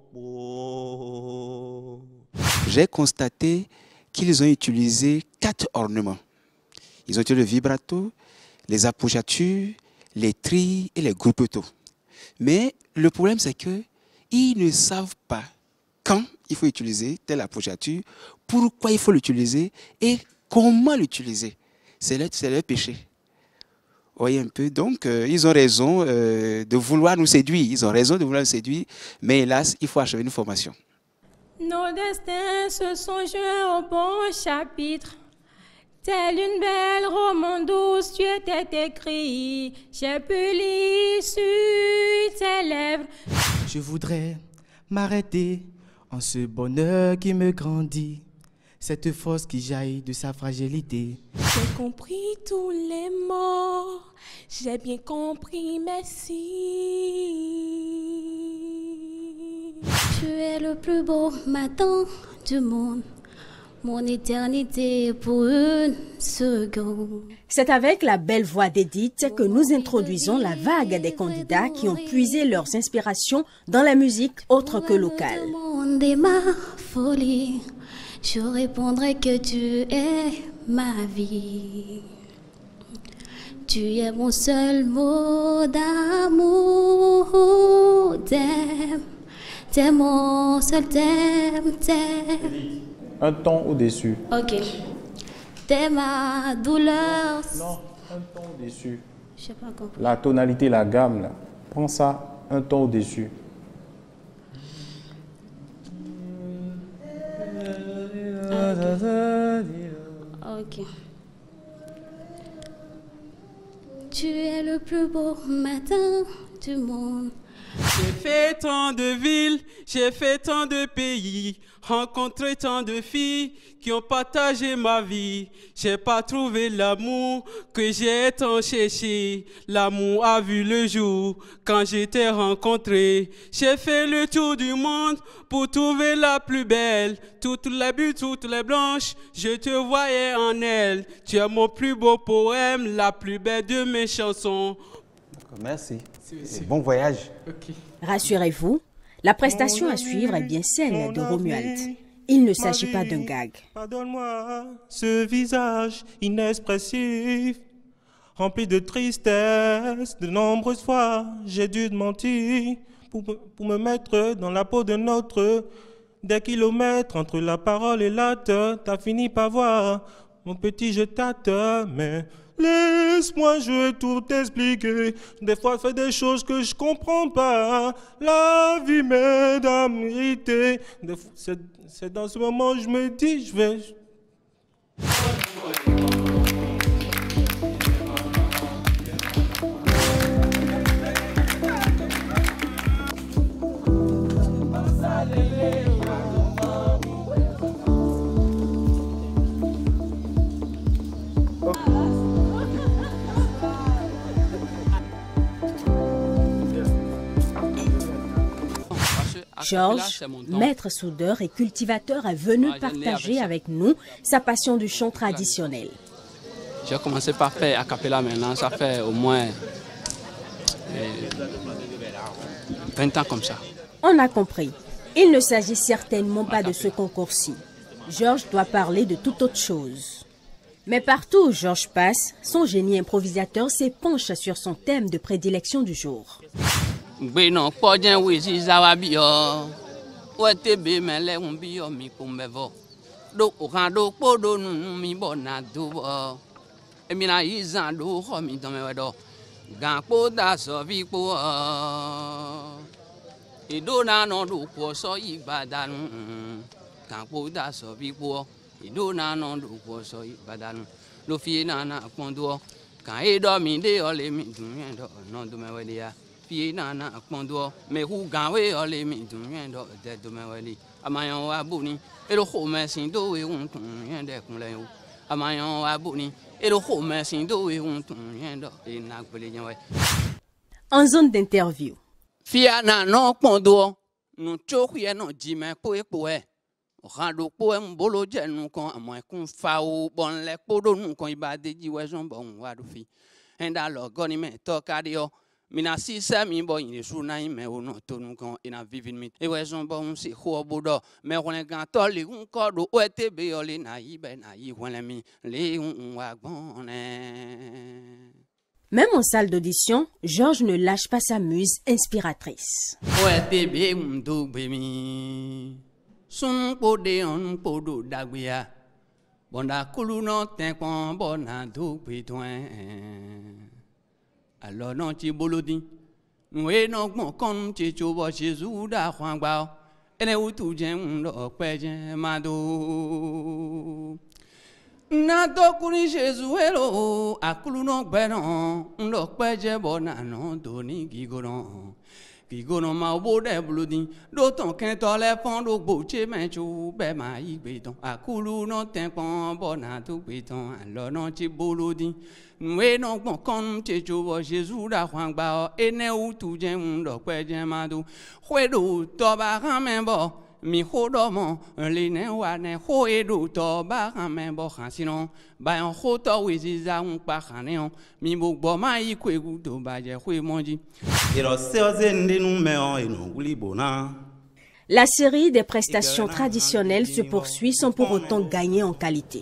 J'ai constaté qu'ils ont utilisé quatre ornements. Ils ont utilisé le vibrato, les appoggiatures, les trilles et les gruppetos. Mais le problème, c'est qu'ils ne savent pas quand il faut utiliser telle appoggiature, pourquoi il faut l'utiliser et comment l'utiliser. C'est leur, c'est leur péché. Vous voyez un peu, donc euh, ils ont raison euh, de vouloir nous séduire. Ils ont raison de vouloir nous séduire, mais hélas, il faut achever une formation. Nos destins se sont joints au bon chapitre. Telle une belle roman douce, tu étais écrit. J'ai pu lire sur tes lèvres. Je voudrais m'arrêter en ce bonheur qui me grandit, cette force qui jaillit de sa fragilité. J'ai compris tous les mots, j'ai bien compris, merci. Tu es le plus beau matin du monde, mon éternité pour une seconde. C'est avec la belle voix d'Edith que nous introduisons la vague des candidats qui ont puisé leurs inspirations dans la musique autre que locale. Le monde est ma folie, je répondrai que tu es ma vie. Tu es mon seul mot d'amour, t'aimes, t'es mon seul thème, t'aimes. Un ton au-dessus. Ok. T'es ma douleur. Non, un ton au-dessus. Je sais pas compris. La tonalité, la gamme, là. Prends ça, un ton au-dessus. Ok. Tu es le plus beau matin du monde. J'ai fait tant de villes, j'ai fait tant de pays, rencontré tant de filles qui ont partagé ma vie. J'ai pas trouvé l'amour que j'ai tant cherché. L'amour a vu le jour quand j'étais rencontré. J'ai fait le tour du monde pour trouver la plus belle. Toutes les buts, toutes les blanches, je te voyais en elle. Tu es mon plus beau poème, la plus belle de mes chansons. Merci. Et bon voyage. Okay. Rassurez-vous, la prestation à suivre est bien celle de Romuald. Il ne s'agit pas d'un gag. Pardonne-moi ce visage inexpressif, rempli de tristesse. De nombreuses fois, j'ai dû te mentir pour, pour me mettre dans la peau d'un autre. Des kilomètres entre la parole et l'acte, t'as fini par voir, mon petit, je tâte, mais laisse-moi, je vais tout t'expliquer. Des fois, je fais des choses que je comprends pas. La vie m'aide à m'irriter. C'est dans ce moment que je me dis, je vais... Georges, maître soudeur et cultivateur, est venu partager avec nous sa passion du chant traditionnel. J'ai commencé par faire a cappella maintenant, ça fait au moins vingt ans comme ça. On a compris. Il ne s'agit certainement pas de ce concours-ci. Georges doit parler de toute autre chose. Mais partout où Georges passe, son génie improvisateur s'épanche sur son thème de prédilection du jour. Bueno, podem wisi zawabio. Wetebe mele umbio mi kumbevo. Do okando podo nu mi bona dubo. Emina izan do ho mi tome wedo. Ganpo da so vi po. Idona no do po so ibadanu. Ganpo da so vi po. Idona no do po so ibadanu. Lo fi na na pondo. Kan e do mi de ole mi dun do no do me wedia. Pied nana akpondo me hu gawe ole mi dun yendo de do me weli amayon wa buni e lo ho me sin do we un tun yende kunle o amayon wa buni e lo ho me sin do we un tun yendo e na gbele yen we. En zone d'interview. Fia na no kpondo nu chokhye no jime po epo e rando po e mbolo je nu kon amo kun fa o bon le podo nu kon ibade ji we zon bon wa do fi enda lo goni me to kadio. Mina si se mi bo yin su na yin me o no tonu kan ina vivin mi e we zon bo un si ho bodo me ron gan to le un ko do o te be o le na yi be na yi won le mi le un wa gbon ne. Même en salle d'audition, Georges ne lâche pas sa muse inspiratrice. O te be un do be mi sun po de on po do dagbeya bonda kulu no ten kon bona do be toin. Alors non ti bolodi nous e non gbon kon ti chobo Jésus da khwan gba ene utu jen ndo pe jen mado na to kuni Jésus elo akulu no gbe no ndo pe je bo na no do ni gigoron qui gono ma bo de bludi d'autant qu'un tole fond do bo che menchu be ma i beton akulu no tempon bona tu beton lo no chi boludi we no bon kon che jo Jésus da hwang ba e ne u tu jen do kwe jen ma du hwe do to ba ha men bo mi ho do mo li ne wa ne ho e do to ba ha men bo han sinon ba en ho to we ji za un pa han ne on mi bo bo ma i kwe gu do ba je hwe mo ji. La série des prestations traditionnelles se poursuit sans pour autant gagner en qualité.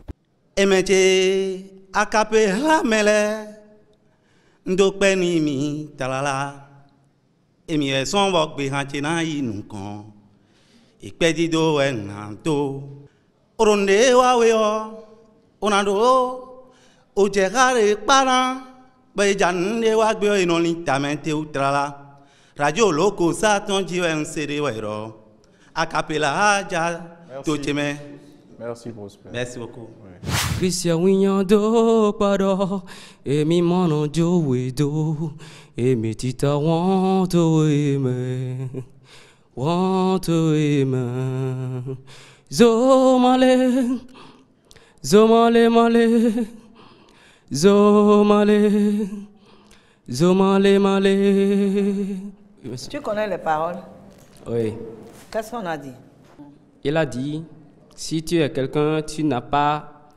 Radio Loco Satan Dieu cédé wero a cappella ja tocheme. Merci Prosper. Merci beaucoup. Christian Wignando pado e mi mono jowedo e mi tita want to me want to me zo male zo male male zo male zo male male. Tu connais les paroles? Oui. Qu'est-ce qu'on a dit? Il a dit, si tu es quelqu'un, tu n'as pas...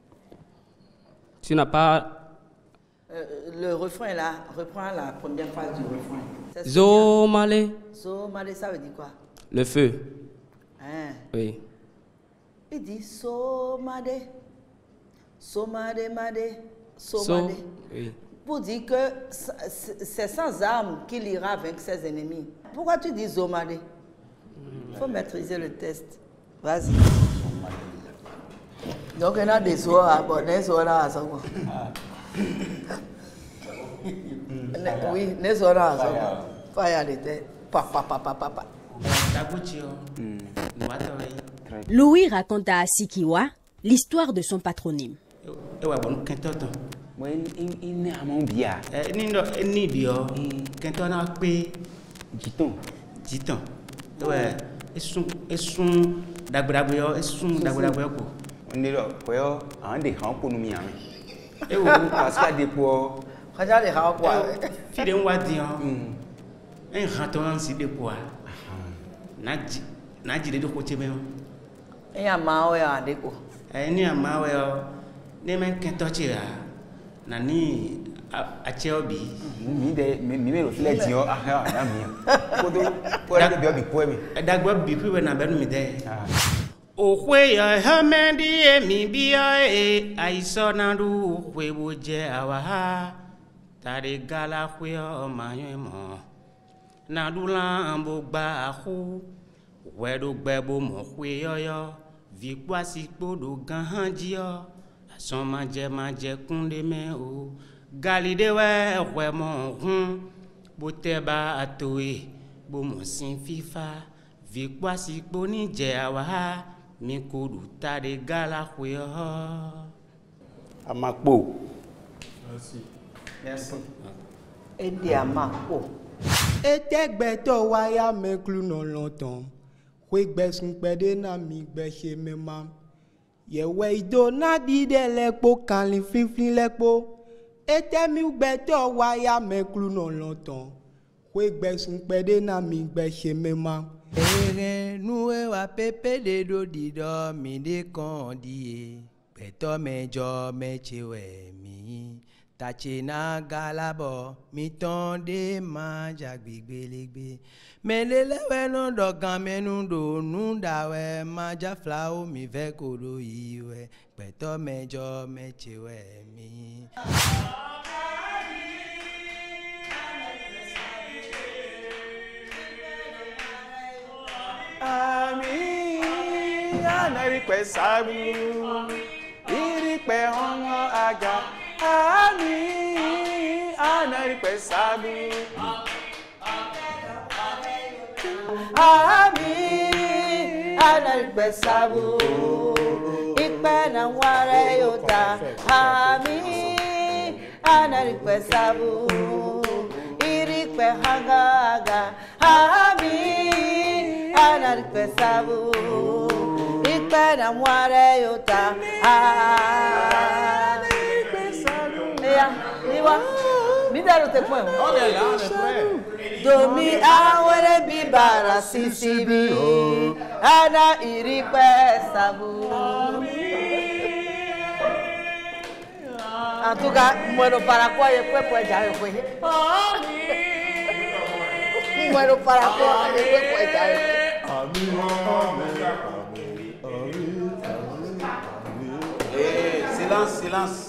Tu n'as pas... Euh, le refrain là, reprends la première phrase du refrain. Zomale. Zomale, ça veut dire quoi? Le feu. Hein? Oui. Il dit Somade. Somade, made. Somade. So, oui. Pour dire que c'est sans armes qu'il ira vaincre ses ennemis. Pourquoi tu dis Zomade? Il faut maîtriser le test. Vas-y. Donc, il y a des soirs à bonner, soirs à ça. Oui, les soirs à ça. Pas y aller. Papa, papa, papa. Louis raconte à Asikiwa l'histoire de son patronyme. Moi, il n'est à mon bien. Il n'est bien. Quand on a payé. Giton. Giton. Ouais. Ils sont. Ils sont. D'abrabio. Ils sont. D'abrabio. On est là. Quoi? Un des grands pour nous miens. Et où? Parce qu'il y a des poids. Regarde les grands poids. Fille on va dire. Un raton si des poids. Nadji. Nadji de côté même. Et à Mao et à Déco. Et ni à Mao et à. Ne m'en qu'entends-tu là? Nani a Chelby. Mi de mi mi le filet dio ah na mi. Kodo ko de bi obi po mi. Dagbo bi pi we na be mi de. O hwe ya hamendi e mi bia e aiso na du hwe bo je awa ha. Tare gala hwe o mayo mo. Na du la mbo gba hu. We do gbe bo mo hwe yo yo. Vi kwa si podo gan hanji yo. Son manje manje kunde me o galide we we mo hun bote ba atoe bo mo sin fifa vi kwasi po ni je awa mi ko du ta de gala we o Amakpo. Merci. Merci. Aide Amakpo. Etegbe to waya me klu no longtemps. We gbe sun pede na mi gbe se me mam. Ye we do na di de lekpo kan li fin fin lekpo. Ete mi gbe to waya me klu no longtemps. We gbe sun pede na mi gbe se me mam. Ere nu e wa pepe de do di do mi de kon di. Beto me jo me chewe mi. Tache na galabo mi ton de ma jagbigbelégbe. Melele we no dogan menu do nu da we ma ja flau mi ve kodo iwe. Beto me jo me chewe mi. Ami anari pe sabu iri pe hongo aga ami anari pe sabu ami anari pe sabu ipe na ware yota ami anari pe sabu iri ikpe hagaga ami ana ikpe sabu ikpe na mware yota ah eya niwa midaro te point on est là on est prêt domi awere bibara sisibi ana irikpe sabu. En tout cas, muero para quoi je peux pas dire quoi. Muero para quoi je peux pas dire. Eh, silence, silence.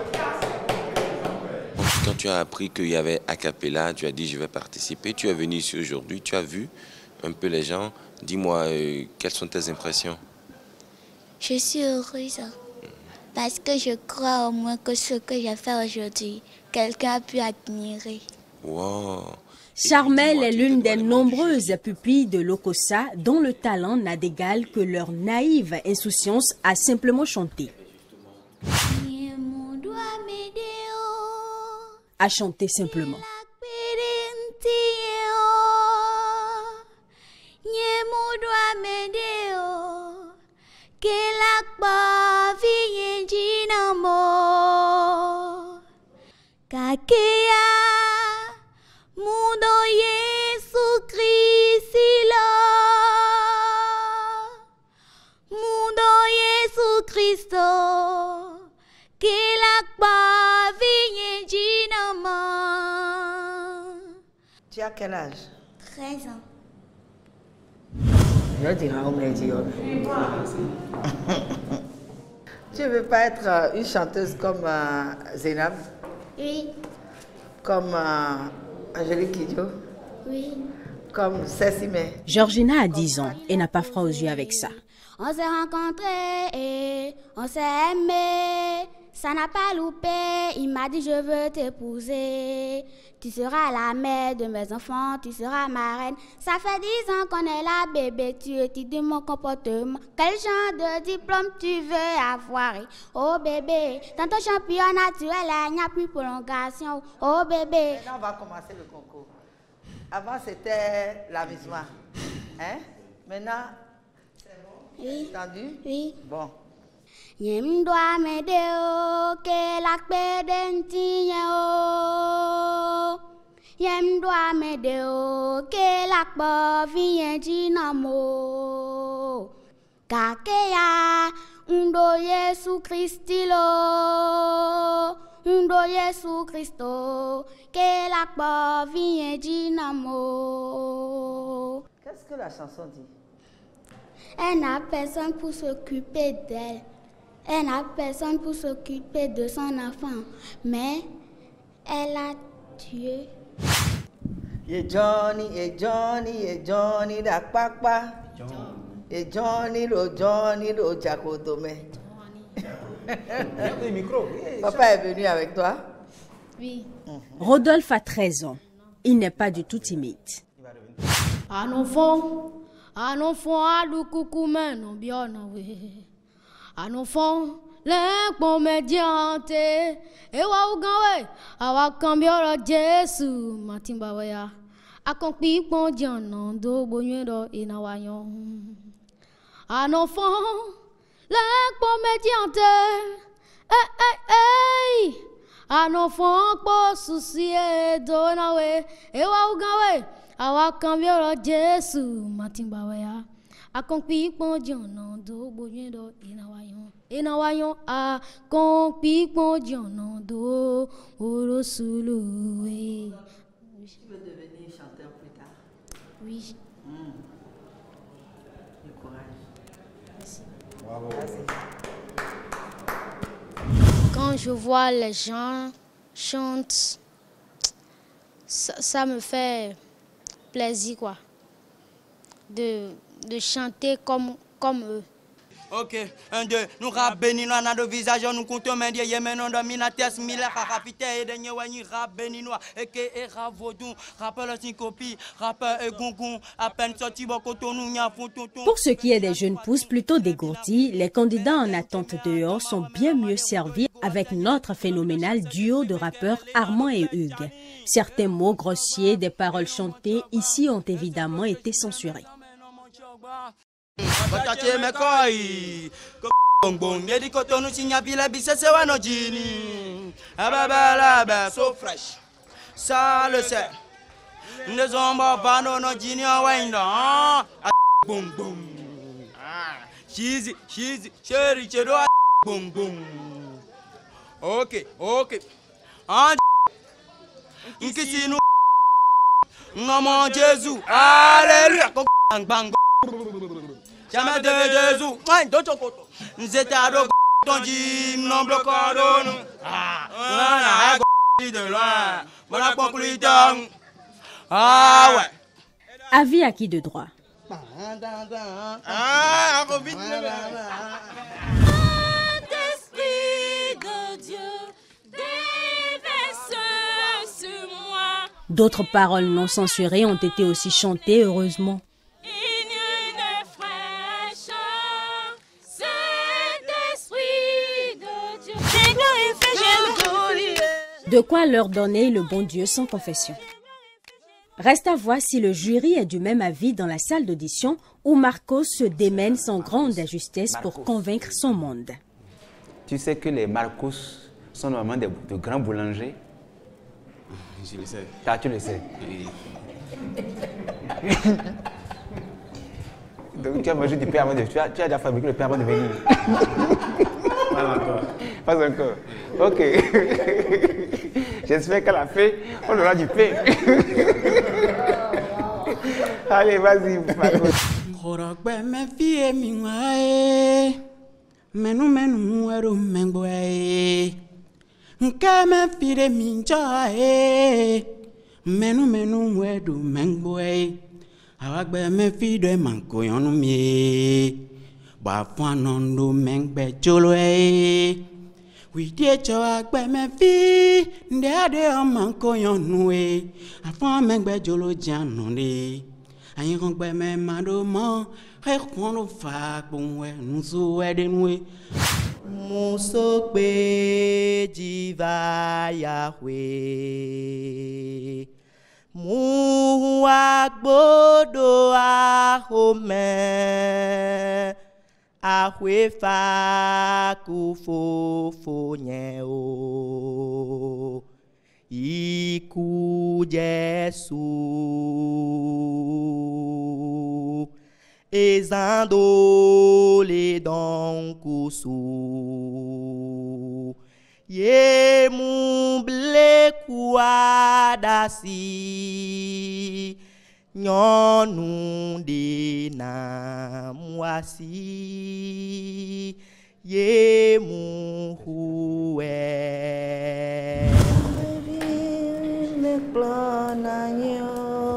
Quand tu as appris qu'il y avait a cappella, tu as dit je vais participer. Tu es venu ici aujourd'hui, tu as vu un peu les gens. Dis-moi, euh, quelles sont tes impressions? Je suis heureuse. Parce que je crois au moins que ce que j'ai fait aujourd'hui, quelqu'un a pu admirer. Wow. Charmel est l'une des nombreuses pupilles de l'Okossa dont le talent n'a d'égal que leur naïve insouciance à simplement chanter. À chanter simplement. Kakea mundo Yesu Kristilo mundo Yesu Kristo kilakba vinyejinama. Tu as quel âge? treize ans. Je dirais au médior. Tu ne veux pas être une chanteuse comme euh, Zainab? Oui. Comme euh, Angélique Kidjo? Oui. Comme Cécimé? Georgina a dix ans et n'a pas froid aux yeux avec ça. On s'est rencontrés et on s'est aimés. Ça n'a pas loupé, il m'a dit je veux t'épouser. Tu seras la mère de mes enfants, tu seras ma reine. Ça fait dix ans qu'on est là, bébé, tu étudies mon comportement. Quel genre de diplôme tu veux avoir? Oh bébé, dans ton champion naturel, il n'y a plus prolongation. Oh bébé. Maintenant on va commencer le concours. Avant c'était l'amusement. Hein? Maintenant, c'est bon? Oui. Entendu? Oui. Bon. Yem doa me deo ke lakbe denti yeo. Yem doa me deo ke lakbo vien jinamo. Kakeya undo Yesu Kristilo. Undo Yesu Kristo ke lakbo vien jinamo. Qu'est-ce que la chanson dit? Elle n'a personne pour s'occuper d'elle. Elle n'a personne pour s'occuper de son enfant, mais elle a Dieu. Et Johnny, et Johnny, et Johnny, da papa. Et Johnny, lo Johnny, lo Jakodome. Papa est venu avec toi? Oui. Rodolphe a treize ans. Il n'est pas du tout timide. Un enfant, un enfant, à l'oukoukoumé, non bien, oui. Un enfant, l'un médiante, et wa ougawe, awa cambiora Jésus, matimba waya, a concpi bon dianon, do bonyedo inawayon. Un enfant, l'un médiante, eh, eh, eh, un enfant, pour soucier, donawe, et wa ougawe, awa cambiora Jésus, matimba waya. A concpi bon dianon, do bonyedo inawayon. Inawayon a concpi bon dianon, do orosuluwe. Tu veux devenir chanteur plus tard? Oui. Mmh. Du courage. Merci. Bravo. Quand je vois les gens chanter, ça, ça me fait plaisir, quoi. De, de chanter comme, comme eux. Ok, un, deux, nous rap béninois, on a de visage, nous comptons main d'hier, maintenant dans minates, mille rapite, et dernier, rap béninois, et que et rap vaudou, rappeur la syncopie, rappeur et gongon, à peine sorti, beaucoup nous n'y a foutu. Pour ce qui est des jeunes pousses plutôt dégourdis, les candidats en attente dehors sont bien mieux servis avec notre phénoménal duo de rappeurs Armand et Hugues. Certains mots grossiers des paroles chantées ici ont évidemment été censurés. Ça le sait. Ne sommes pas nos juniors Wayne. Boum boum. Cheesy, cheesy, chéri, chéri, boum boum. Ok, ok. En Ici nous. Nom Jésus. Alléluia. Bang bang. Jamais de Jésus. Ouais, d'autres côtés. Nous étions à ton gym, non bloqué. Ah, de loin. Voilà conclu. Ah ouais. Avis acquis de droit. Ah, vite. Saint-Esprit de Dieu, déverse sur moi. D'autres paroles non censurées ont été aussi chantées, heureusement. De quoi leur donner le bon Dieu sans confession. Reste à voir si le jury est du même avis dans la salle d'audition où Marcos se démène sans grande justesse Marcos. Pour convaincre son monde. Tu sais que les Marcos sont normalement de, de grands boulangers. Je le sais. Ah, tu le sais. Oui. Donc tu as mangé du pain avant de... Tu as, tu as déjà fabriqué le pain avant de venir. Pas encore. Pas encore. Ok. J'espère qu'à la fin, on aura du pain. Allez, vas-y, Marcos. Menu menu ero mengboe. Nkame fire minjae. Menu menu ero mengboe. Awagbe me fide manko yonu mi. Ba fanondo mengbe joloe. We dear Joagbe me fi. Ndade o manko yonu e. Afan mengbe jolo janone. Ayin kongbe me mado mo. Rekono fa bonwe nuzo edenwe. Muso pe jiva Yahweh. Mu agbodo ahome. Ahwe fa kufofo nye o. Iku Jesu. Ezando le don kusu. Ye mumble kuadasi. Nyonu de na mwasi. Ye muhue. Me plananyo.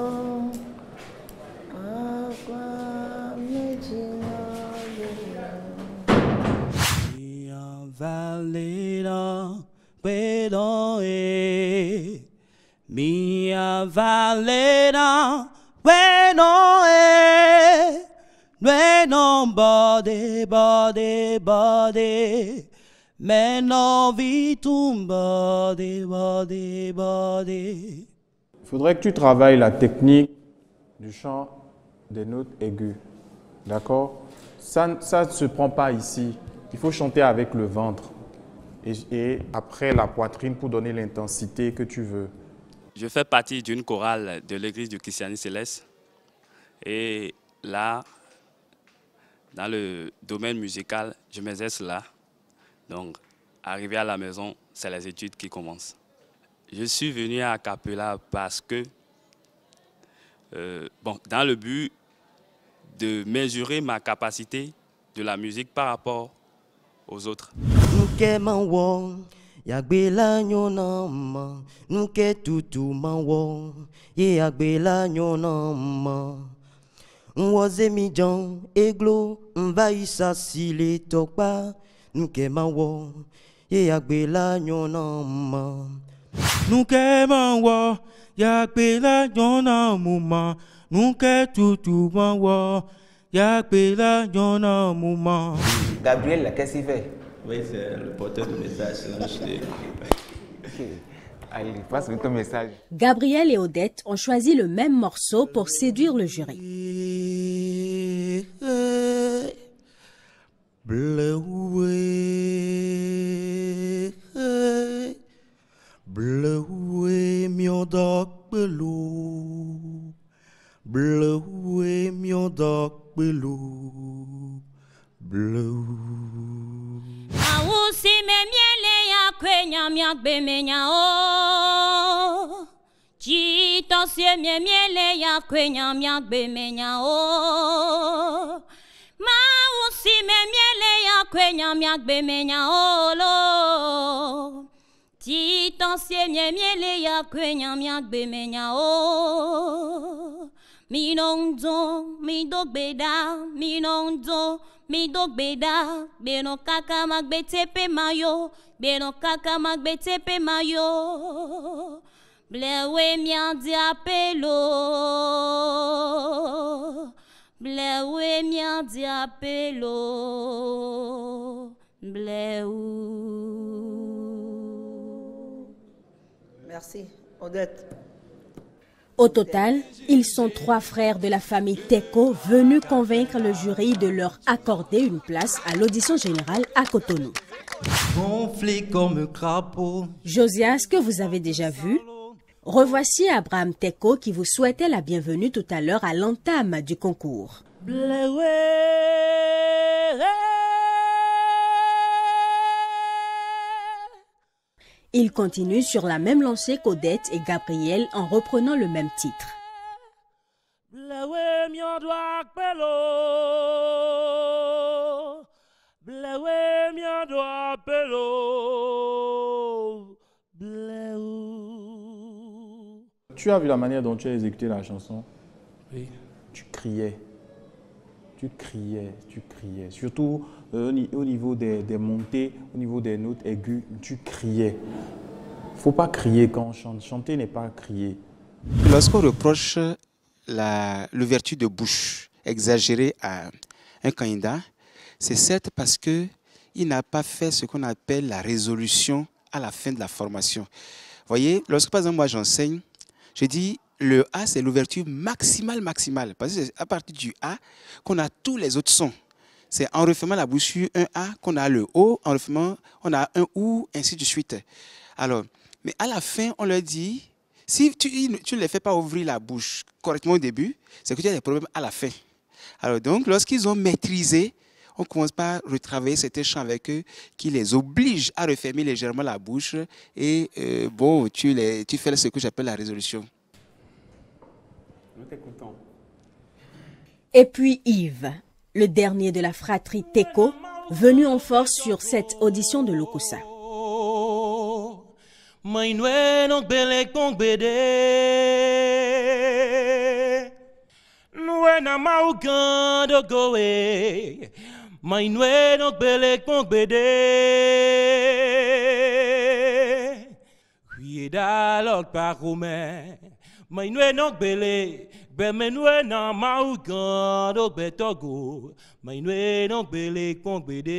Valera, perdón, eh. Mia Valera, bueno, eh. Bueno, bode, bode, bode. Maintenant, vitum, bode, bode, bode. Il faudrait que tu travailles la technique du chant des notes aiguës. D'accord? Ça, ça ne se prend pas ici. Il faut chanter avec le ventre et, et après la poitrine pour donner l'intensité que tu veux. Je fais partie d'une chorale de l'église du Christianisme Céleste. Et là, dans le domaine musical, je m'exerce là. Donc, arrivé à la maison, c'est les études qui commencent. Je suis venu à Capella parce que, euh, bon, dans le but de mesurer ma capacité de la musique par rapport aux autres. Nuke manwo, yagbela nyonama. Nuke tutu manwo, ye yagbela nyonama. Nwoze mi jan eglo, mva isa sile tokpa. Nuke manwo, ye yagbela nyonama. Nuke manwo, yagbela nyonama. Nuke tutu manwo, yagbela nyonama. Gabriel, qu'est-ce qu'il fait? Oui, c'est le porteur de message. Allez, passe ton message. Gabriel et Odette ont choisi le même morceau pour séduire le jury. Bleué, bleué, mion dog belou, bleué, mion dog belou, bleu. Ausi me miele ya kwenya miak be menya o. Chito se me miele ya kwenya miak be menya o. Ma usi me miele ya kwenya miak be menya o lo. Chito se me miele ya kwenya miak be menya o. Mi non do, mi dog beda, mi non do. Mi dog beda, beno kaka magbetepe mayo, beno kaka magbetepe mayo. Blewe mian diapelo, blewe mian diapelo, bleu. Merci, Odette. Au total, ils sont trois frères de la famille Teko venus convaincre le jury de leur accorder une place à l'audition générale à Cotonou. Gonflé comme crapaud. Josias, que vous avez déjà vu, revoici Abraham Teko qui vous souhaitait la bienvenue tout à l'heure à l'entame du concours. Il continue sur la même lancée qu'Odette et Gabriel en reprenant le même titre. Tu as vu la manière dont tu as exécuté la chanson? Oui. Tu criais. Tu criais, tu criais. Surtout euh, au niveau des, des montées, au niveau des notes aiguës, tu criais. Il ne faut pas crier quand on chante. Chanter n'est pas crier. Lorsqu'on reproche l'ouverture de bouche exagérée à un candidat, c'est certes parce qu'il n'a pas fait ce qu'on appelle la résolution à la fin de la formation. Vous voyez, lorsque par exemple moi j'enseigne, je dis le A c'est l'ouverture maximale maximale. Parce que c'est à partir du A qu'on a tous les autres sons. C'est en refermant la bouche sur un A qu'on a le O, en refermant on a un OU, ainsi de suite. Alors, mais à la fin on leur dit, si tu, tu ne les fais pas ouvrir la bouche correctement au début, c'est que tu as des problèmes à la fin. Alors donc, lorsqu'ils ont maîtrisé, on commence par retravailler certains chants avec eux qui les obligent à refermer légèrement la bouche et euh, bon, tu, les, tu fais ce que j'appelle la résolution. Nous t'écoutons. Et puis Yves, le dernier de la fratrie Teko, venu en force sur cette audition de Lokossa. Mainwe no bele, be menwe na maugando betogo, mainwe no bele kongbede.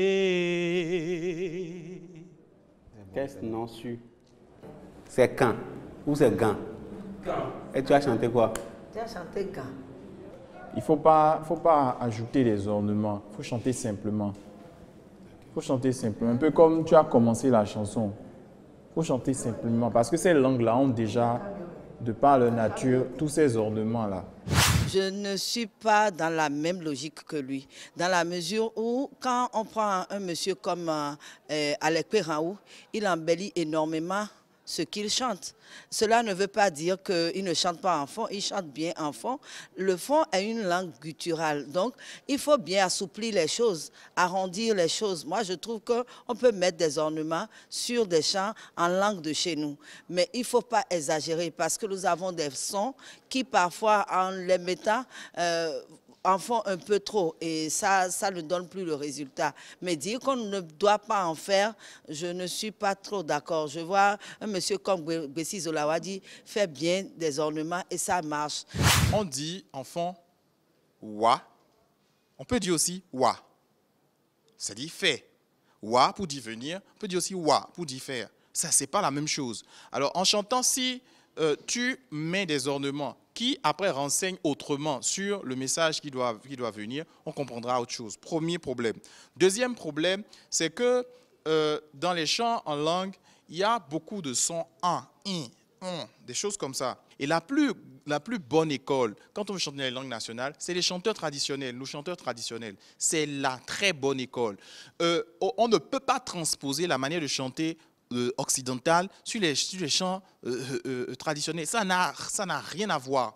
Qu'est-ce non su? C'est quand? Ou c'est gant? Quand. Et tu as chanté quoi? Tu as chanté quand? Il ne faut pas, faut pas ajouter des ornements, il faut chanter simplement. Il faut chanter simplement, un peu comme tu as commencé la chanson. Il faut chanter simplement, parce que ces langues-là ont déjà, de par leur nature, tous ces ornements-là. Je ne suis pas dans la même logique que lui, dans la mesure où, quand on prend un monsieur comme euh, Alekpe Raoult, il embellit énormément ce qu'il chante. Cela ne veut pas dire qu'il ne chante pas en fond, il chante bien en fond. Le fond est une langue gutturale, donc il faut bien assouplir les choses, arrondir les choses. Moi, je trouve qu'on peut mettre des ornements sur des chants en langue de chez nous, mais il ne faut pas exagérer parce que nous avons des sons qui parfois, en les mettant, euh, en font un peu trop et ça, ça ne donne plus le résultat. Mais dire qu'on ne doit pas en faire, je ne suis pas trop d'accord. Je vois un monsieur comme Bessi Zolawadi fait bien des ornements et ça marche. On dit enfant wa, on peut dire aussi wa, c'est-à-dire fait. wa pour dire venir, on peut dire aussi wa pour dire faire. Ça, c'est pas la même chose. Alors, en chantant, si euh, tu mets des ornements qui, après, renseignent autrement sur le message qui doit, qui doit venir, on comprendra autre chose. Premier problème. Deuxième problème, c'est que euh, dans les chants en langue, il y a beaucoup de sons en, in, on, des choses comme ça. Et la plus, la plus bonne école, quand on veut chanter dans les langues nationales, c'est les chanteurs traditionnels, nos chanteurs traditionnels. C'est la très bonne école. Euh, on ne peut pas transposer la manière de chanter euh, occidentale sur les, sur les chants euh, euh, traditionnels. Ça n'a, ça n'a rien à voir.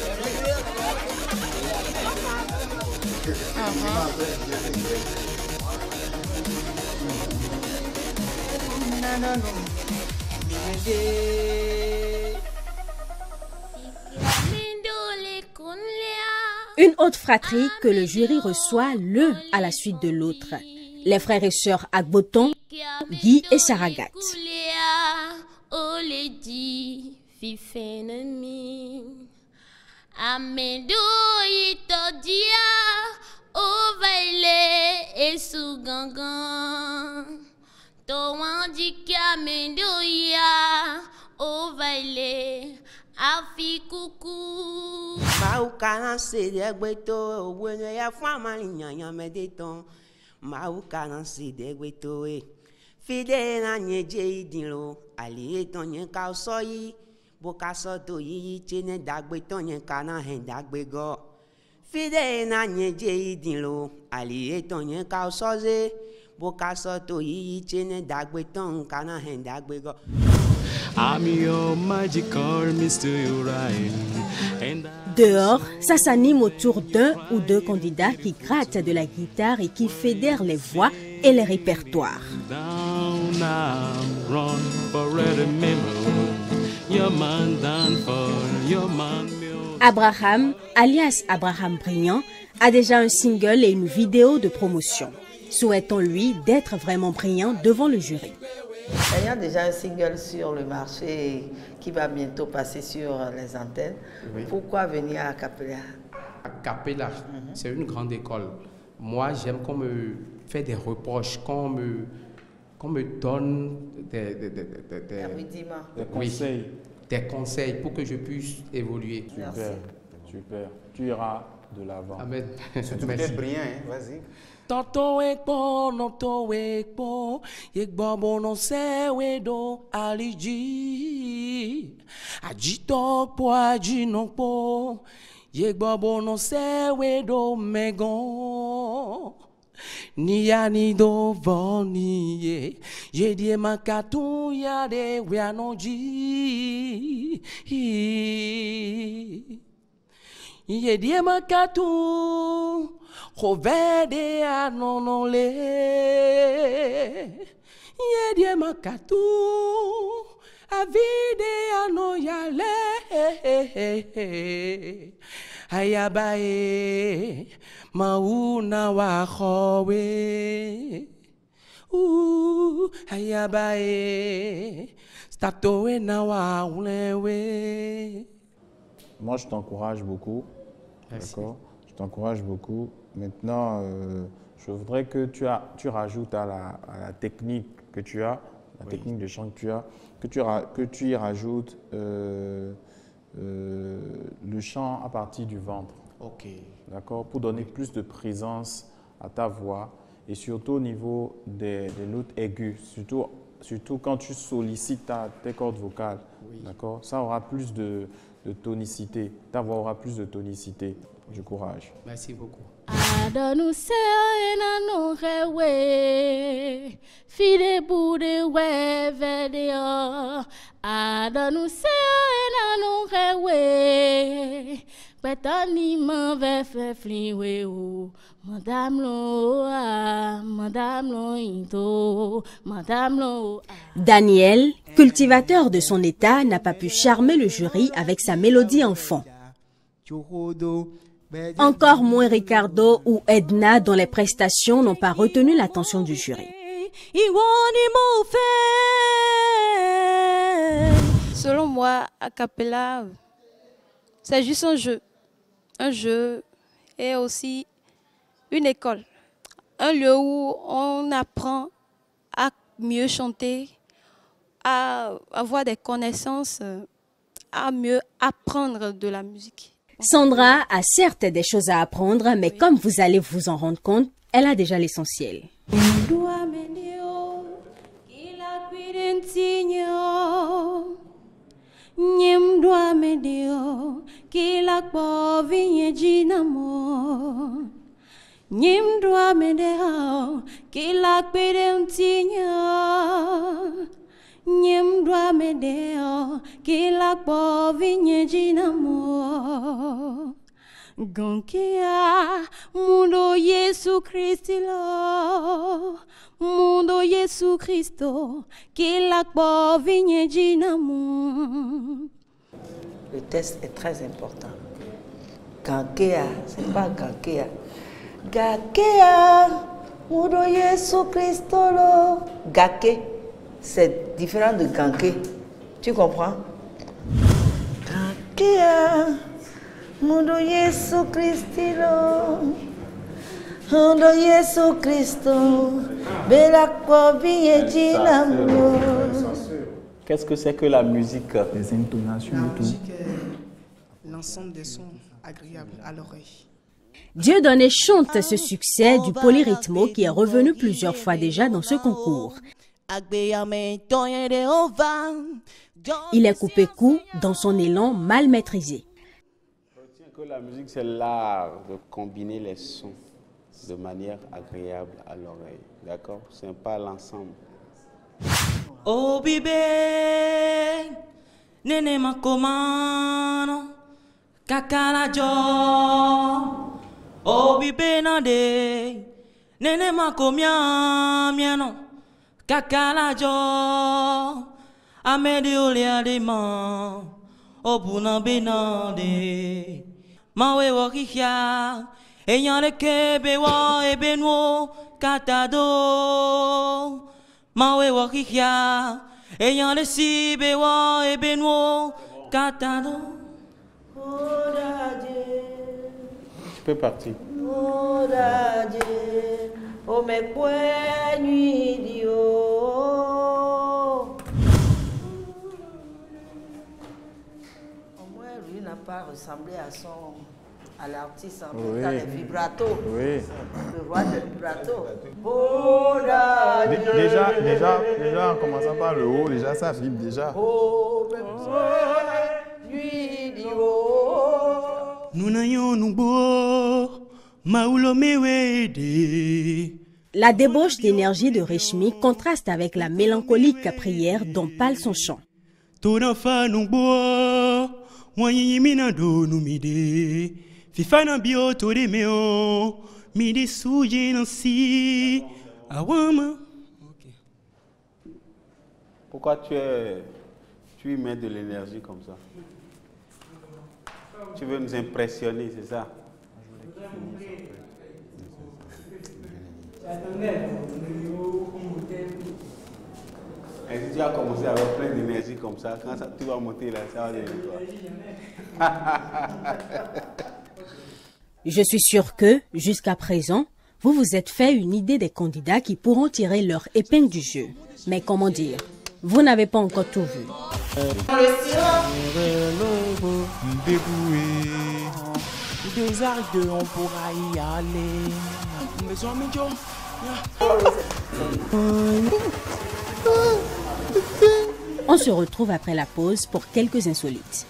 Une autre fratrie que le jury reçoit l'un à la suite de l'autre. Les frères et sœurs Agboton, Guy et Saragat. Afi kuku Mau kana se de gbeto bueno ya fama nyanya medeton Mau kana se de gbeto e Fide na nyeje idinlo ali eton yen ka so yi bo ka so to yi chene dagbeton yen kana hen dagbego Fide na nyeje idinlo ali eton yen ka so ze bo ka so to yi chene dagbeton kana hen dagbego Dehors, ça s'anime autour d'un ou deux candidats qui grattent de la guitare et qui fédèrent les voix et les répertoires. Abraham, alias Abraham Briand, a déjà un single et une vidéo de promotion. Souhaitons-lui d'être vraiment brillant devant le jury. Il y a déjà un single sur le marché qui va bientôt passer sur les antennes. Oui. Pourquoi venir à Acapella? Acapella, mm-hmm. c'est une grande école. Moi, j'aime qu'on me fait des reproches, qu'on me, qu'on me donne des, des, des, des, des, des conseils. Oui, des conseils pour que je puisse évoluer. Super, super. Tu iras de l'avant. Amen. Surtout que tu es brillant, hein? Vas-y. Tonto ekpo, nonto ekpo, yekbo bono se wedo aliji. Ajito po ajinokpo, yekbo bono se wedo megon. Niya ni do voniye, yedie makatu ya de wianoji. Yedie makatu. Rovede anonole Yedie makatu Avide anoyale Ayabae Mauna wahowe Uh Ayabae Statoe na waulewe. Moi je t'encourage beaucoup. D'accord. Je t'encourage beaucoup. Maintenant, euh, je voudrais que tu, as, tu rajoutes à la, à la technique que tu as, la oui. technique de chant que tu as, que tu, que tu y rajoutes euh, euh, le chant à partir du ventre. Ok. D'accord. Pour donner oui. plus de présence à ta voix et surtout au niveau des, des notes aiguës, surtout, surtout quand tu sollicites ta, tes cordes vocales. Oui. D'accord. Ça aura plus de, de tonicité. Ta voix aura plus de tonicité. Du courage. Merci beaucoup. Adonu se ena no rewe, fide bude we vedeo. Adonu se ena no rewe, betani man ve fe fliwe o. Madame lo ah, Madame lo into, Madame lo. Daniel, cultivateur de son état, n'a pas pu charmer le jury avec sa mélodie enfant. Encore moins Ricardo ou Edna dont les prestations n'ont pas retenu l'attention du jury. Selon moi, Acapella, c'est juste un jeu. Un jeu et aussi une école. Un lieu où on apprend mieux chanter, à avoir des connaissances, à mieux apprendre de la musique. Sandra a certes des choses à apprendre, mais comme vous allez vous en rendre compte, elle a déjà l'essentiel. Nyem doa medeo ki la po vinye jinamo Gonkia mundo Yesu Christi lo mundo Yesu Christo ki la po vinye jinamo. Le test est très important. Gankea, c'est pas Gankea. Gankea mundo Yesu Christo lo Gake. C'est différent de ganké. Tu comprends? Gankéa, mundo Yesu Christilo, mundo Yesu Christo, bella povie dinamo. Qu'est-ce que c'est que la musique? Les intonations et tout. L'ensemble des sons agréables à l'oreille. Dieudonné chante ce succès du polyrythmo qui est revenu plusieurs fois déjà dans ce concours. Il est coupé court dans son élan mal maîtrisé. Retiens que la musique, c'est l'art de combiner les sons de manière agréable à l'oreille. D'accord? C'est pas l'ensemble. Oh bébé, nene makomano, kakala jo. Oh bébé nande, nene makomia miano. Kakala jo amede ole adema obuna benade mawe wakihya enyane kebe wa ebenwo katado mawe wakihya enyane sibe wa ebenwo katado. Tu peux partir. Oh mes poings idiots. Au moins lui n'a pas ressemblé à son à l'artiste en Oui. dans les vibratos. Oui. Le roi des vibratos. Oh là, Dé- Déjà, déjà, déjà, en commençant par le haut, déjà ça vibre déjà. oh mes poings idiots. Nunayo nubo maulo mewede. La débauche d'énergie de Reshmi contraste avec la mélancolique prière dont parle son chant. Tonafa nubo wanyimina do numide. Fifana bio tode meo mide suje nansi awama. Pourquoi tu es, tu y mets de l'énergie comme ça? Tu veux nous impressionner, c'est ça? Et si tu as commencé avec plein d'énergie comme ça, quand ça, tu vas monter là, ça va devenir quoi? Je suis sûre que, jusqu'à présent, vous vous êtes fait une idée des candidats qui pourront tirer leur épingle du jeu. Mais comment dire, vous n'avez pas encore tout vu. Deux heures de on pourra y aller. Maison médium. On se retrouve après la pause pour quelques insolites.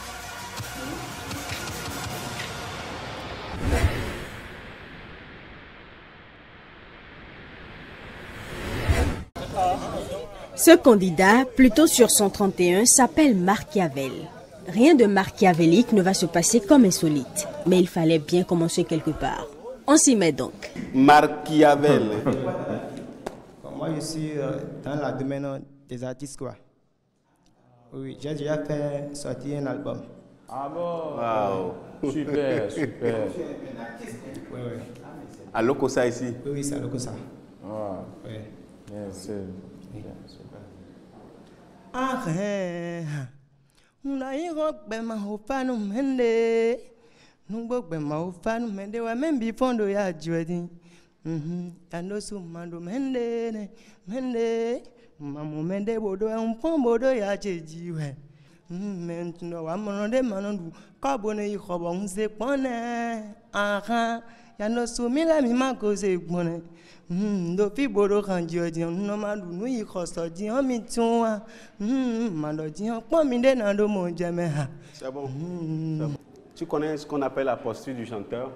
Ce candidat, plutôt sur son trente et un, s'appelle Machiavel. Rien de machiavélique ne va se passer comme insolite, mais il fallait bien commencer quelque part. On s'y met donc. Machiavel. Moi, je suis euh, dans le domaine des artistes, quoi. Oui, j'ai déjà fait sortir un album. Ah bon? Wow. Super, super. Oui, oui. À Lokosa ici? Oui, oui, c'est à Lokosa. Wow. Oui. Yes, super. Ah, eh. Unairo bema hofanu mende. Nungbo bema hofanu mende wa membi fondo ya jwedi. Yanosu mando mende ne mende mamu mende bodo un pon bodo ya chejiwe maintenant wa monde manondu kabone ikhobo nse pone aha yanosu mila mi mako se pone do fi bodo kanjo di no mandu nu ikhoso di o mi tunwa mando di pon mi de na do mo jeme ha. C'est bon. C'est bon. Tu connais ce qu'on appelle la posture du chanteur?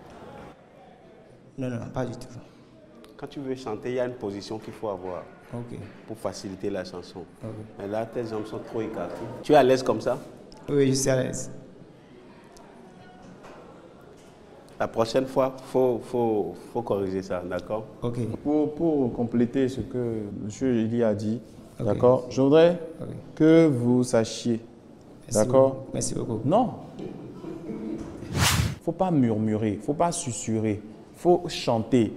Non, non, pas du tout. Quand tu veux chanter, il y a une position qu'il faut avoir okay. pour faciliter la chanson. Okay. Mais là, tes jambes sont trop écartées. Tu es à l'aise comme ça? Oui, je suis à l'aise. La prochaine fois, il faut, faut, faut corriger ça, d'accord? Ok. Pour, pour compléter ce que M. Eli a dit, okay. D'accord, je voudrais okay. que vous sachiez, d'accord? Merci beaucoup. Non. Il ne faut pas murmurer, il ne faut pas susurrer. Il faut chanter.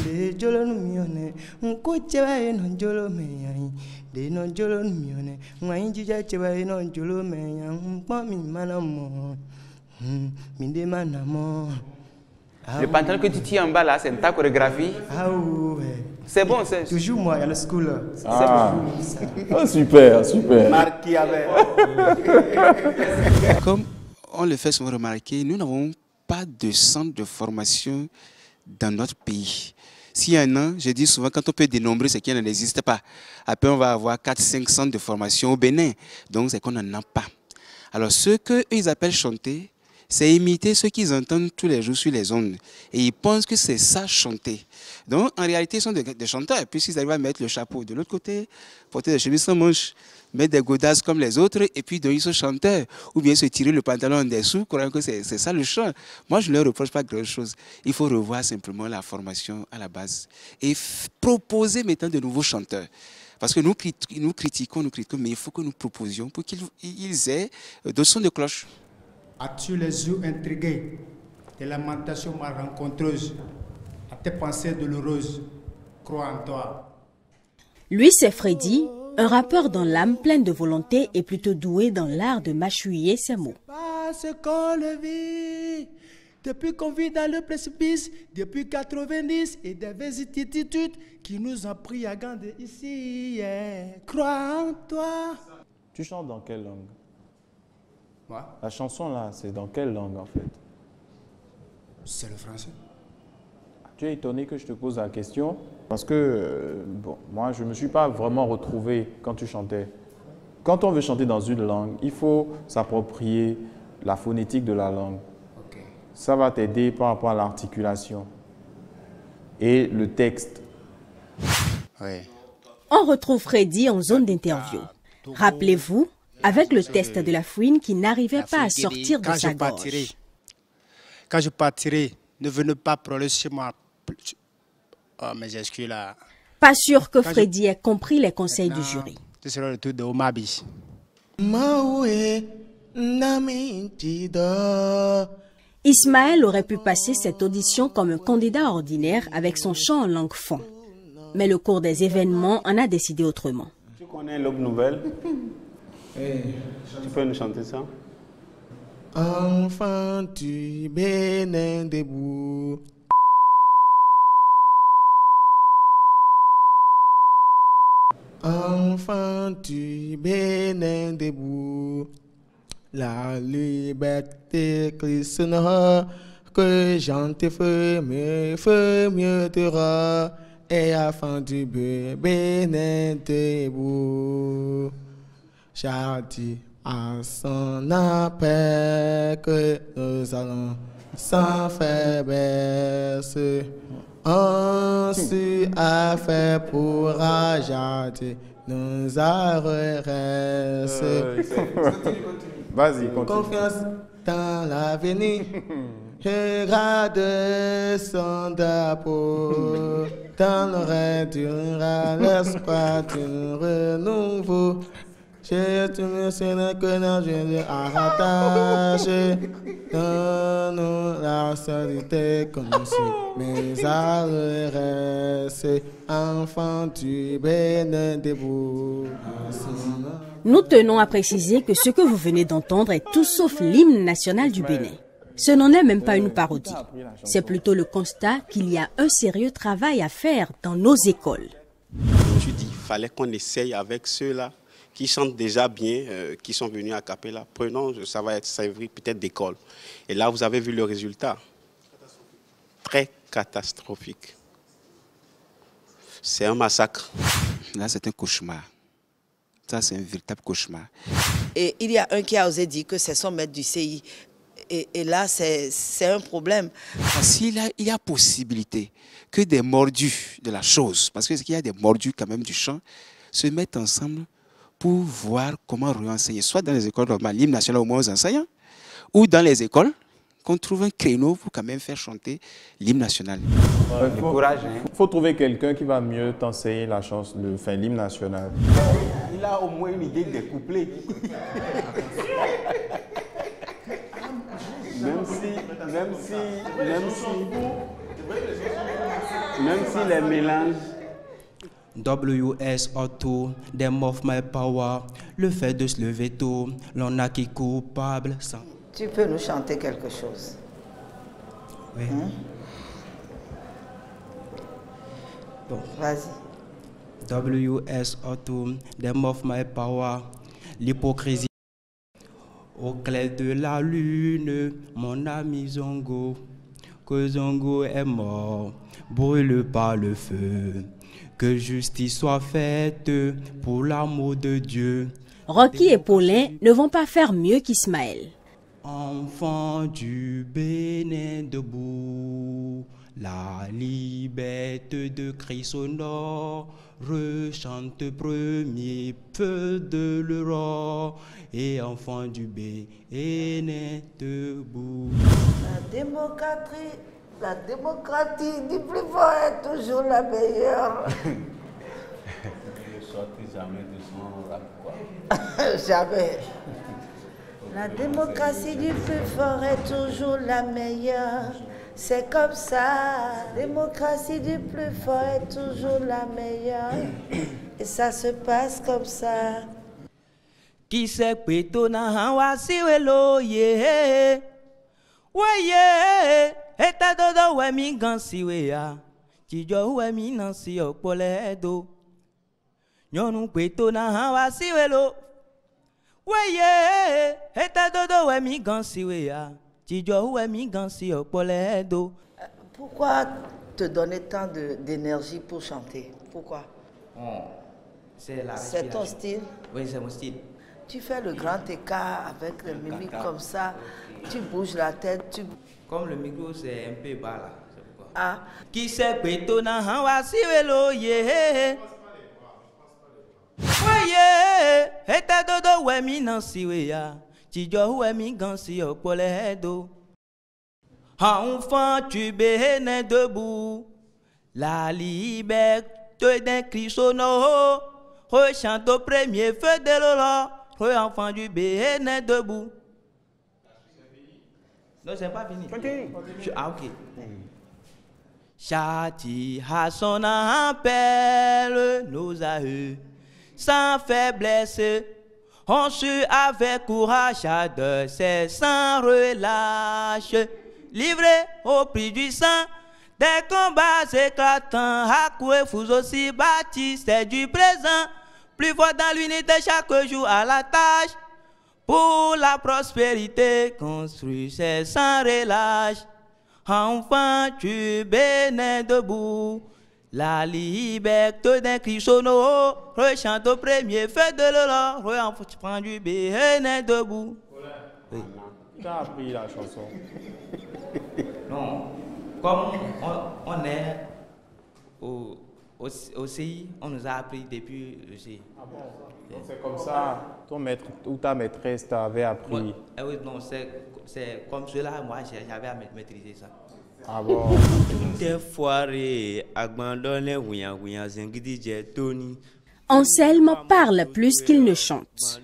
Le pantalon que tu tiens en bas là, c'est ta chorégraphie. Ah ouais. C'est bon, c'est toujours moi, il y a le school. Ah. Oh, super, super. Comme on le fait souvent remarquer, nous n'avons pas de centre de formation dans notre pays. S'il y en a, je dis souvent, quand on peut dénombrer, c'est qu'il n'existe pas. Après, on va avoir quatre cinq centres de formation au Bénin. Donc, c'est qu'on n'en a pas. Alors, ce qu'ils appellent chanter, c'est imiter ce qu'ils entendent tous les jours sur les ondes. Et ils pensent que c'est ça, chanter. Donc, en réalité, ils sont des, des chanteurs. Puisqu'ils arrivent à mettre le chapeau de l'autre côté, porter des chemises sans manches, mettre des godasses comme les autres, et puis donc ils sont chanteurs. Ou bien se tirer le pantalon en dessous, croyant que c'est ça le chant. Moi, je ne leur reproche pas grand-chose. Il faut revoir simplement la formation à la base. Et proposer maintenant de nouveaux chanteurs. Parce que nous, nous critiquons, nous critiquons, mais il faut que nous proposions pour qu'ils aient de sons de cloche. As-tu les yeux intrigués des lamentations mal rencontreuses, à tes pensées douloureuses, crois en toi. Lui, c'est Freddy, un rappeur dans l'âme plein de volonté et plutôt doué dans l'art de mâchouiller ses mots. Parce qu'on le vit, depuis qu'on vit dans le précipice, depuis quatre-vingt-dix, et des vicissitudes qui nous ont pris à grandir ici. Yeah. Crois en toi. Tu chantes dans quelle langue? Moi? La chanson là, c'est dans quelle langue en fait? C'est le français. Tu es étonné que je te pose la question parce que, euh, bon, moi je ne me suis pas vraiment retrouvé quand tu chantais. Quand on veut chanter dans une langue, il faut s'approprier la phonétique de la langue. Okay. Ça va t'aider par rapport à l'articulation et le texte. Ouais. On retrouve Freddy en zone d'interview. Rappelez-vous, avec le test de la fouine qui n'arrivait pas à sortir de sa gorge. Quand je partirai, ne venez pas prendre chez moi. Oh, mais j'excuse là. Pas sûr que Freddy ait compris les conseils du jury. Ce sera le tour de Omabi. Ismaël aurait pu passer cette audition comme un candidat ordinaire avec son chant en langue fon. Mais le cours des événements en a décidé autrement. Tu connais l'Aube Nouvelle? Hey, tu peux nous chanter ça? Enfant du Bénin debout. Enfant du Bénin debout. La liberté christienne que j'entends feu mieux, feu mieux te et enfant du Bénin debout. Chadi à son appel que nous allons sans faiblesse. On su a fait pour ajouter nos adresses. Vas-y, continue. Confiance dans l'avenir. Je garde son drapeau. Dans le rêve durera l'espoir du renouveau. Je te mentionne que non, je l'ai attaché. Donne-nous la solitude comme si mes adresses, enfants du Bénin debout. Nous tenons à préciser que ce que vous venez d'entendre est tout sauf l'hymne national du Bénin. Ce n'en est même pas une parodie. C'est plutôt le constat qu'il y a un sérieux travail à faire dans nos écoles. Je dis, il fallait qu'on essaye avec ceux-là qui chantent déjà bien, euh, qui sont venus à cappella. Prenons, ça va être servir peut-être d'école. Et là, vous avez vu le résultat. Très catastrophique. C'est un massacre. Là, c'est un cauchemar. Ça, c'est un véritable cauchemar. Et il y a un qui a osé dire que c'est son maître du C I. Et, et là, c'est un problème. S'il y a, il y a possibilité que des mordus de la chose, parce qu'il y a des mordus quand même du chant, se mettent ensemble pour voir comment réenseigner, soit dans les écoles normales, l'hymne national au moins aux enseignants, ou dans les écoles, qu'on trouve un créneau pour quand même faire chanter l'hymne national. Il faut, faut trouver quelqu'un qui va mieux t'enseigner la chance, le, enfin, l'hymne national. Il a au moins une idée des couplets. Même si, même si, même si, même si les mélanges. W S Auto, them of my power, le fait de se lever tôt, l'on a qui est coupable. Ça. Tu peux nous chanter quelque chose? Oui. Hein? Bon. Vas-y. W S Auto, them of my power, l'hypocrisie. Au clair de la lune, mon ami Zongo, que Zongo est mort, brûle par le feu, que justice soit faite pour l'amour de Dieu. Rocky et Paulin ne vont pas faire mieux qu'Ismaël. Enfant du Bénin debout, la liberté de Christ au nord, rechante premier feu de l'Europe, et enfant du Bénin debout. La démocratie, la démocratie du plus fort est toujours la meilleure. Ne sortez jamais de son rap, quoi. Jamais. La démocratie du plus fort est toujours la meilleure. C'est comme ça. La démocratie du plus fort est toujours la meilleure. Et ça se passe comme ça. Qui sait que na hawa siwelo ye. Waye, eta dodo we mi gansi we ya. Tijo we mi nansi okpole do. Nyonu peto na hawa siwelo. Waye, eta dodo we mi gansi we ya. Tijo we mi gansi okpole do. Pourquoi te donner tant d'énergie pour chanter? Pourquoi? Oh, c'est la C'est ton style? Oui, c'est mon style. Tu fais le grand écart avec les mimiques comme ça, tu bouges la tête, tu... Comme le micro c'est un peu bas là, c'est pourquoi. Ah. Qui sait que na hawa siwelo ye. Oye, eta dodo we mi nansi we ya. Tijo we mi gansi okpole do. Enfant tu Bénin debout, la liberté d'un Christ au nord, rechante au premier feu de l'Europe. Oui, enfant du Bénin debout. Non, c'est pas fini. Continue. Ah, ok. Châti à son appel, nos aïeux, sans faiblesse, on sut avec courage de ses sans relâche, livré au prix du sang, des combats éclatants, à couer fous aussi bâtis, c'est du présent. Plus fort dans l'unité chaque jour à la tâche. Pour la prospérité, construit c'est sans relâche. Enfant tu Bénin debout. La liberté d'un Christ au nord, rechante au premier feu de l'Europe. Enfant du Bénin debout. Oui. Tu as appris la chanson? Non. Comme on, on est au... Au, au C I, on nous a appris depuis le C I. Ah bon? Donc c'est comme ça, ton maître ou ta maîtresse t'avait appris? Ouais, eh oui, non, c'est comme cela, moi j'avais à maîtriser ça. Ah bon? Anselme parle plus qu'il ne chante.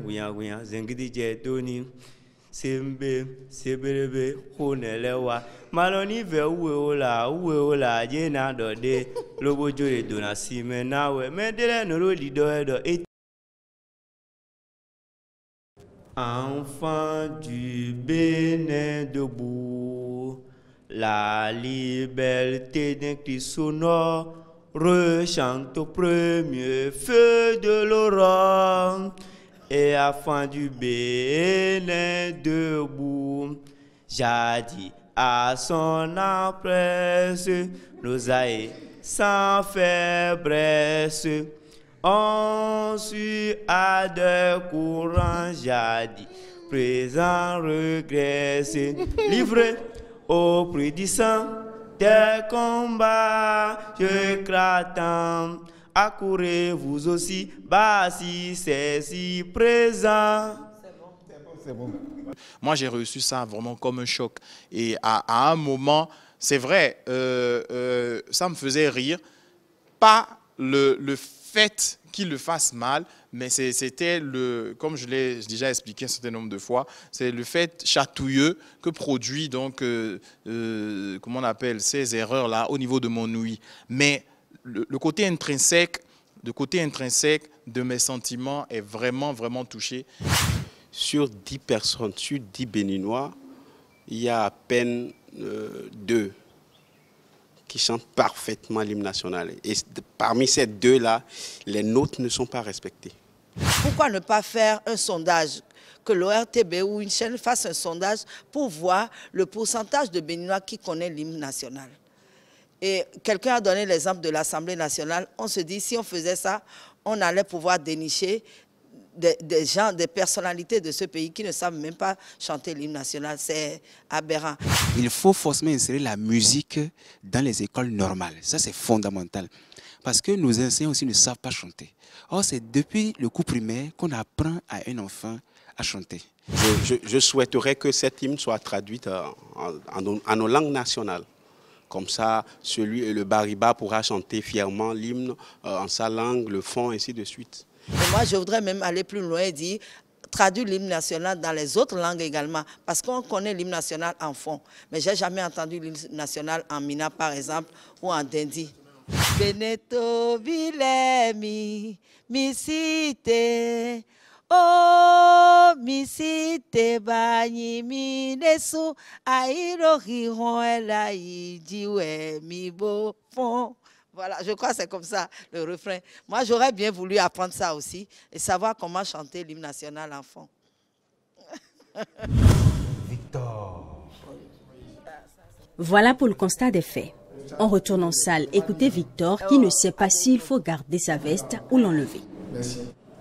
Sembe, sebelebe, honelewa. Maloni ve uwe ola, uwe ola, jena dode. Lobo jore dona sime nawe. Medele no rodi do edo. Enfant du Bénin debout, la liberté d'un cri sonore rechante au premier feu de l'aurore. Et enfant du Bénin debout, jadis à son empresse, nos aïeux sans faiblesse. On suit à deux courants jadis, présent regresse, livré au prix du sang des combats, je crains, accourez vous aussi, bas si c'est si présent. C'est bon. Moi, j'ai reçu ça vraiment comme un choc. Et à, à un moment, c'est vrai, euh, euh, ça me faisait rire. Pas le, le fait qu'il le fasse mal, mais c'était, le, comme je l'ai déjà expliqué un certain nombre de fois, c'est le fait chatouilleux que produit, donc, euh, euh, comment on appelle, ces erreurs-là au niveau de mon ouïe. Mais le, le côté intrinsèque, le côté intrinsèque de mes sentiments est vraiment, vraiment touché. Sur dix personnes, sur dix Béninois, il y a à peine euh, deux qui chantent parfaitement l'hymne national. Et parmi ces deux-là, les nôtres ne sont pas respectés. Pourquoi ne pas faire un sondage, que l'O R T B ou une chaîne fasse un sondage pour voir le pourcentage de Béninois qui connaît l'hymne national? Et quelqu'un a donné l'exemple de l'Assemblée nationale. On se dit, si on faisait ça, on allait pouvoir dénicher Des, des gens, des personnalités de ce pays qui ne savent même pas chanter l'hymne national. C'est aberrant. Il faut forcément insérer la musique dans les écoles normales. Ça, c'est fondamental. Parce que nos enseignants aussi ne savent pas chanter. Or, c'est depuis le cours primaire qu'on apprend à un enfant à chanter. Je, je, je souhaiterais que cette hymne soit traduite en, en, en nos langues nationales. Comme ça, celui, le Bariba pourra chanter fièrement l'hymne euh, en sa langue, le fond, ainsi de suite. Et moi, je voudrais même aller plus loin et dire, traduire l'hymne national dans les autres langues également, parce qu'on connaît l'hymne national en fond. Mais je n'ai jamais entendu l'hymne national en Mina, par exemple, ou en Dindi. Beneto Vilemi, mi cité, oh, mi cité, bani mi nesu, aïro riron el aïdi, ouais, mi beau fond. Voilà, je crois que c'est comme ça le refrain. Moi, j'aurais bien voulu apprendre ça aussi et savoir comment chanter l'hymne national en fond. Victor. Voilà pour le constat des faits. On retourne en salle. Écoutez Victor qui ne sait pas s'il faut garder sa veste ou l'enlever. Merci.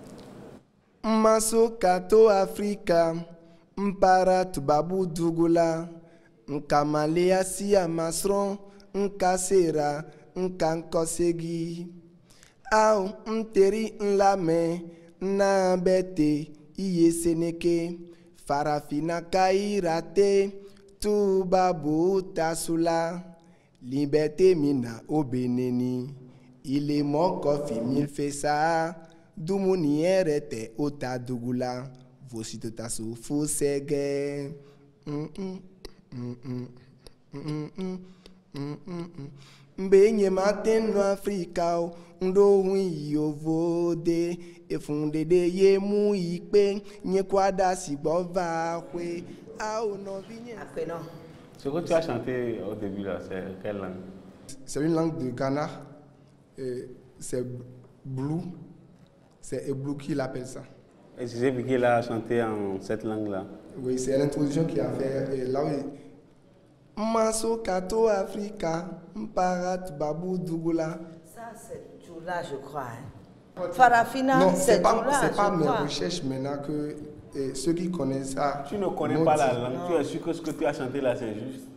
Maso kato Afrika, mpara tubabu dugula, nkamalea siya masron, nkasera. Nkankosegi au mteri nlame na bete iye seneke farafina kairate tubabu tasula liberté mina obeneni ile moko fi mil fesa dumuni erete otadugula vosito tasu fusege mm mm mm mm mm mm mm mm. Mbenye matin no Afrika ndo wi yovode efunde de ye mu ipe nye kwada si bova kwe a no vinye. Ce que tu as chanté au début là, c'est quelle langue? C'est une langue de Ghana. C'est Blue. C'est Blue qui l'appelle ça. Et tu sais qu'il a chanté en cette langue là? Oui, c'est l'introduction qu'il a fait là où Maso kato Afrika, mparat babou dugula. Ça, c'est Djoula, je crois. Hein. Farafina, c'est pas, Djoula, c'est pas je mes crois. recherches maintenant que et ceux qui connaissent ça. Tu ne connais pas la langue, tu es sûr que ce que tu as chanté là, c'est juste.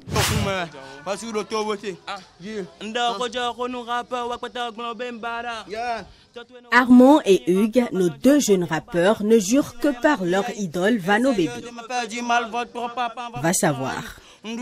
Armand et Hugues, nos deux jeunes rappeurs, ne jurent que par leur idole Vano Baby. Va savoir.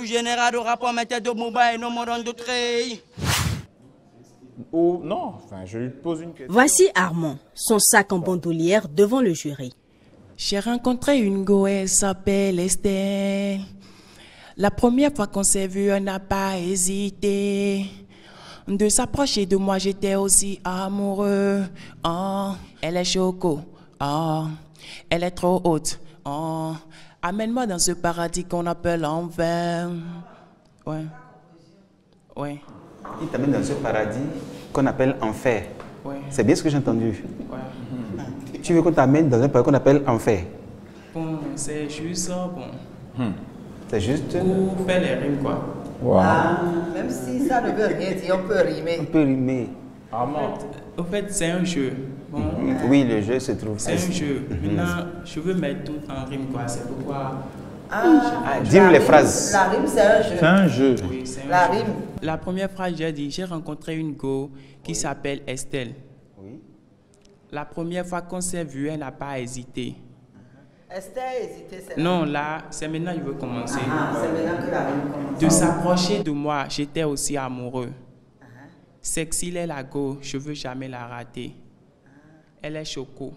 Oh non, enfin, je lui pose une question. Voici Armand, son sac en bandoulière devant le jury. J'ai rencontré une go, elle s'appelle Estelle. La première fois qu'on s'est vu, on n'a pas hésité de s'approcher de moi, j'étais aussi amoureux. Oh, elle est choco, oh, elle est trop haute. Oh, amène-moi dans ce paradis qu'on appelle enfer. Ouais. Ouais. Il t'amène dans ce paradis qu'on appelle enfer. Ouais. C'est bien ce que j'ai entendu. Ouais. Tu veux qu'on t'amène dans un paradis qu'on appelle enfer? Bon, c'est juste bon. Hmm. C'est juste. Pour faire les rimes, quoi. Wow. Ah, même si ça ne veut rien dire, on peut rimer. On peut rimer. En fait, au fait c'est un jeu. Bon, Mm-hmm. Oui, le jeu se trouve. c'est un jeu. Maintenant, je veux mettre tout en rime, quoi. C'est pourquoi. Ah, dis-nous la les rime- phrases. La rime, c'est un jeu. C'est un jeu. Oui, c'est un La jeu. rime. La première phrase, j'ai dit, j'ai rencontré une go qui s'appelle Estelle. Oui. La première fois qu'on s'est vu, elle n'a pas hésité. Esther a hésité, c'est Non, là, c'est maintenant que je veux commencer. Ah, c'est maintenant que la rime commence. De s'approcher de moi, j'étais aussi amoureux. Sexy, elle est la go, je veux jamais la rater. Elle est choco.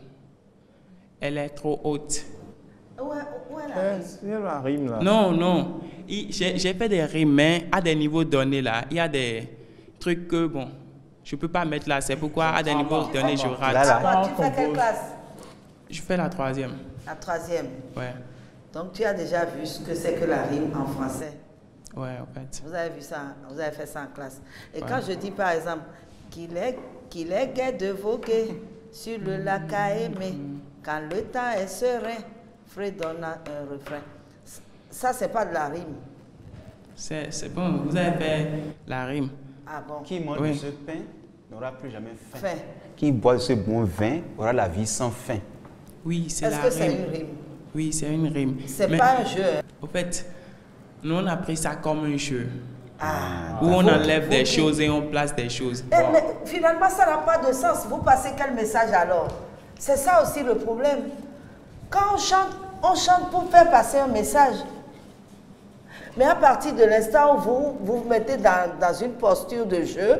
Elle est trop haute. Ouais, ouais, la rime. C'est la rime là. Non, non. Il- J'ai j'ai fait des rimes, mais à des niveaux donnés là. Il y a des trucs que, bon, je ne peux pas mettre là. C'est pourquoi à des niveaux donnés, je rate. Là, là. Toi, tu fais quelle classe? Je fais la troisième. La troisième. Ouais, Donc tu as déjà vu ce que c'est que la rime en français. ouais, en fait. Vous avez vu ça, vous avez fait ça en classe. Et Ouais. quand je dis par exemple qu'il est, qu'il est gai de voguer sur le lac à aimer, quand le temps est serein, Fred donne un refrain. Ça, c'est pas de la rime. C'est c'est bon, vous avez fait la rime. Ah bon? Qui mange Oui. de ce pain n'aura plus jamais faim. Fin. Qui boit de ce bon vin aura la vie sans fin. Oui, c'est Est-ce la que c'est rime. une rime? Oui, c'est une rime. C'est Mais, pas un jeu. hein. au fait, nous on a pris ça comme un jeu. Ah. Où on Faut- enlève faut des qu'il- choses et on place des choses. Eh, mais finalement, ça n'a pas de sens. Vous passez quel message alors? C'est ça aussi le problème. Quand on chante, on chante pour faire passer un message. Mais à partir de l'instant où vous vous, vous mettez dans, dans une posture de jeu,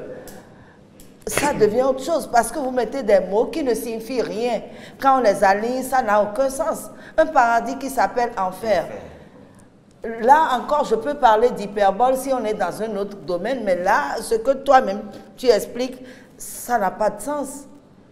ça devient autre chose parce que vous mettez des mots qui ne signifient rien. Quand on les aligne, ça n'a aucun sens. Un paradis qui s'appelle enfer. Là encore, je peux parler d'hyperbole si on est dans un autre domaine, mais là, ce que toi-même tu expliques, ça n'a pas de sens.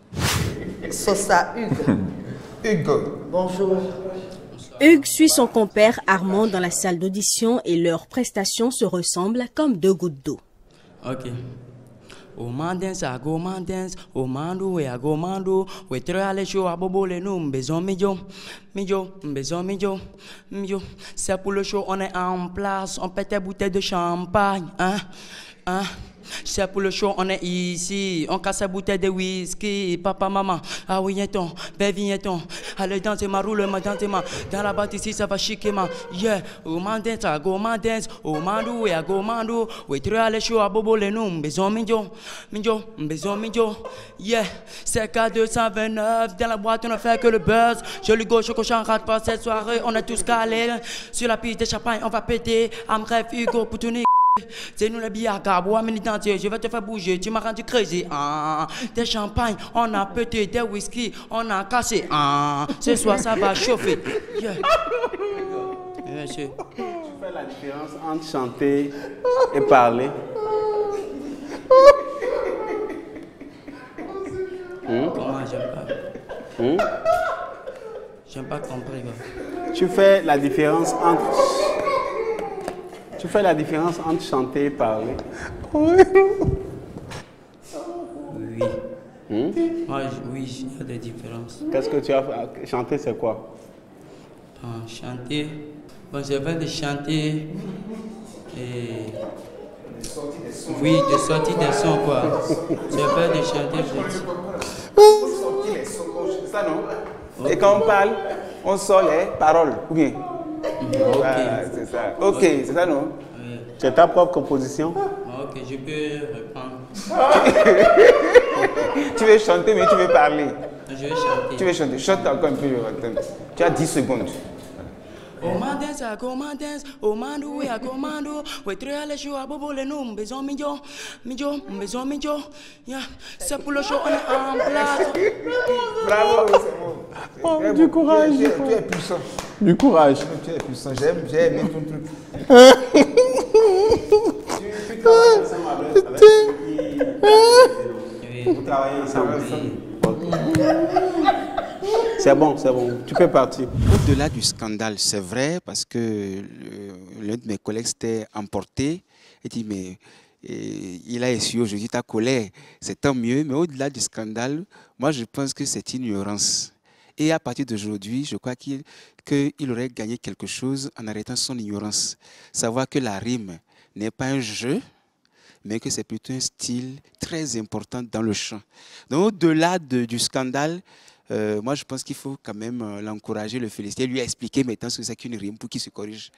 Sosa Hugues. Hugues. Bonjour. Hugues suit son compère Armand dans la salle d'audition et leurs prestations se ressemblent comme deux gouttes d'eau. Ok. O man dance, I go man dance. O man do, I go man do. We try aller show à bobo les nous, besoin mijo, mijo, besoin mijo, mijo. C'est pour le show, on est en place, on pète des bouteilles de champagne, hein, hein. C'est pour le show, on est ici. On casse la bouteille de whisky. Papa, maman, ah oui, viens-t'en, ben viens-t'en. Allez danser ma roule, ma danser ma. Dans la batte ici, ça va chiquer ma. Yeah, oh man dance, I go man dance. Oh man do, I go man do. We try aller show à bobo les nous. Besoin mijo, mijo, besoin mijo. Yeah, c'est K deux cent vingt-neuf. Dans la boîte, on ne fait que le buzz. Je lui gauche, coach en rate pas cette soirée. On est tous calés. Sur la piste de champagne, on va péter. I'm rêve Hugo pour tourner. C'est nous les billets bois militants, je vais te faire bouger, tu m'as rendu crazy. Ah, des champagnes, on a pété, des whisky, on a cassé. Ah, ce soir ça va chauffer. Yeah. Yeah, monsieur. Tu fais la différence entre chanter et parler. Hmm? Comment j'aime pas. Hmm? J'aime pas compris. Quoi. Tu fais la différence entre. Tu fais la différence entre chanter et parler. Oui. Hmm? Moi, je- oui, il y a des différences. Qu'est-ce que tu as fait? Chanter, c'est quoi? Ah, chanter. Bon, je vais de chanter. Et. Oui, de sortir des sons, quoi. Je vais de chanter, je dis. Ça non. Et quand on parle, on sort les paroles. Ou bien. Ok. Ah, c'est ça. Ok, c'est ça non. C'est ta propre composition? Ok, je peux reprendre. Tu veux chanter, mais tu veux parler. Je vais chanter. Tu veux chanter. Chante encore un peu. Tu as dix secondes. Oh man dance, I go man dance. Oh man do, I go man do. We try aller show à bobo les nous. Besoin mijo, mijo, besoin mijo. Yeah, c'est pour le show, on est en place. Bravo, c'est bon. Oh, Très du bon. courage. Tu es, tu es puissant. Du courage. Tu es puissant. J'aime, j'ai aimé ton truc. Tu travailles ensemble avec, avec ceux qui... Vous travaillez ensemble. Ok. C'est bon, c'est bon. Tu peux partir. Au-delà du scandale, c'est vrai, parce que l'un de mes collègues s'était emporté et dit, mais et, il a essuyé aujourd'hui ta colère, c'est tant mieux. Mais au-delà du scandale, moi je pense que c'est une ignorance. Et à partir d'aujourd'hui, je crois qu'il qu'il aurait gagné quelque chose en arrêtant son ignorance. Savoir que la rime n'est pas un jeu, mais que c'est plutôt un style très important dans le chant. Donc au-delà de, du scandale, euh, moi je pense qu'il faut quand même euh, l'encourager, le féliciter, lui expliquer maintenant ce que c'est qu'une rime pour qu'il se corrige.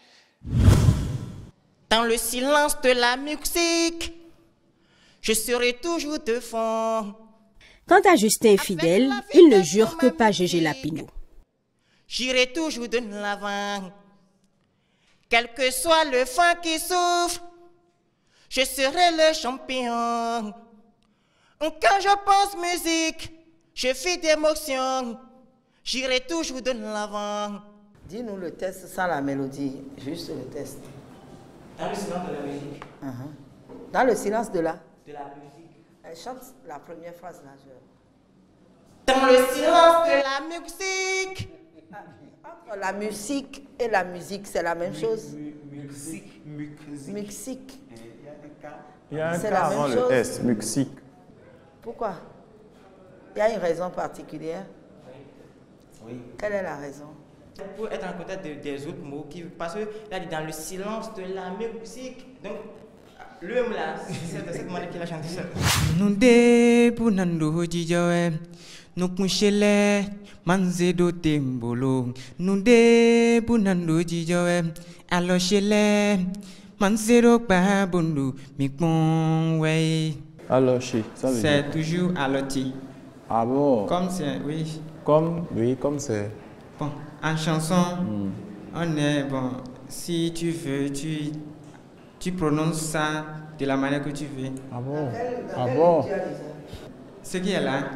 Dans le silence de la musique, je serai toujours devant. Quant à Justin Fidèle, il ne jure que pas Gégé Lapino. J'irai toujours de l'avant. Quel que soit le vent qui souffle, je serai le champion. Quand je pense musique, je fais d'émotion. J'irai toujours de l'avant. Dis-nous le test sans la mélodie, juste le test. Dans le silence de la musique. Uh-huh. Dans le silence de la De la musique. Elle chante la première phrase là. Je... Dans le silence de la musique. Entre la musique et la musique, c'est la même chose. Musique. Musique. Il y a un C'est cas la avant même le chose. S, musique. Pourquoi? Il y a une raison particulière. Oui. Quelle est la raison? Pour être en contact de, des autres mots, qui, parce que là, dans le silence de la musique. Donc, lui là, c'est de cette manière qu'il a chanté ça. Nous dé pour nando jijoe, nous couchele, manze do tembolo. Nous dé pour nando jijoe, alors chele, manze do pa bondu, mi bon way. Alors chez, ça veut dire. C'est toujours aloti. Ah bon? Comme c'est, oui. Comme, oui, comme c'est. Bon, en chanson, mm. on est bon. Si tu veux, tu tu prononces ça de la manière que tu veux. Ah bon? Ah bon? Ce qui est là,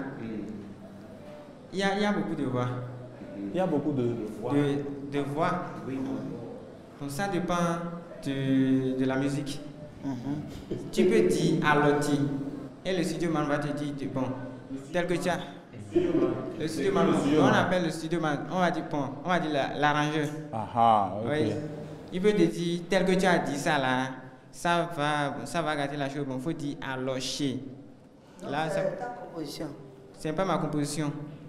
il y a, il y a beaucoup de voix. Il y a beaucoup de, de voix. De, de voix. Oui. Donc ça dépend de, de la musique. Mm-hmm. Tu peux dire aloti et le studio man va te dire bon, tel que tu as. Le studio man, on appelle le studio man, on va dire bon, on va dire l'arrangeur. Ah ah, ok. Oui. Il peut te dire tel que tu as dit ça là, ça va, ça va gâter la chose. Bon, faut dire alocher. Là, c'est ta composition. C'est pas ma composition.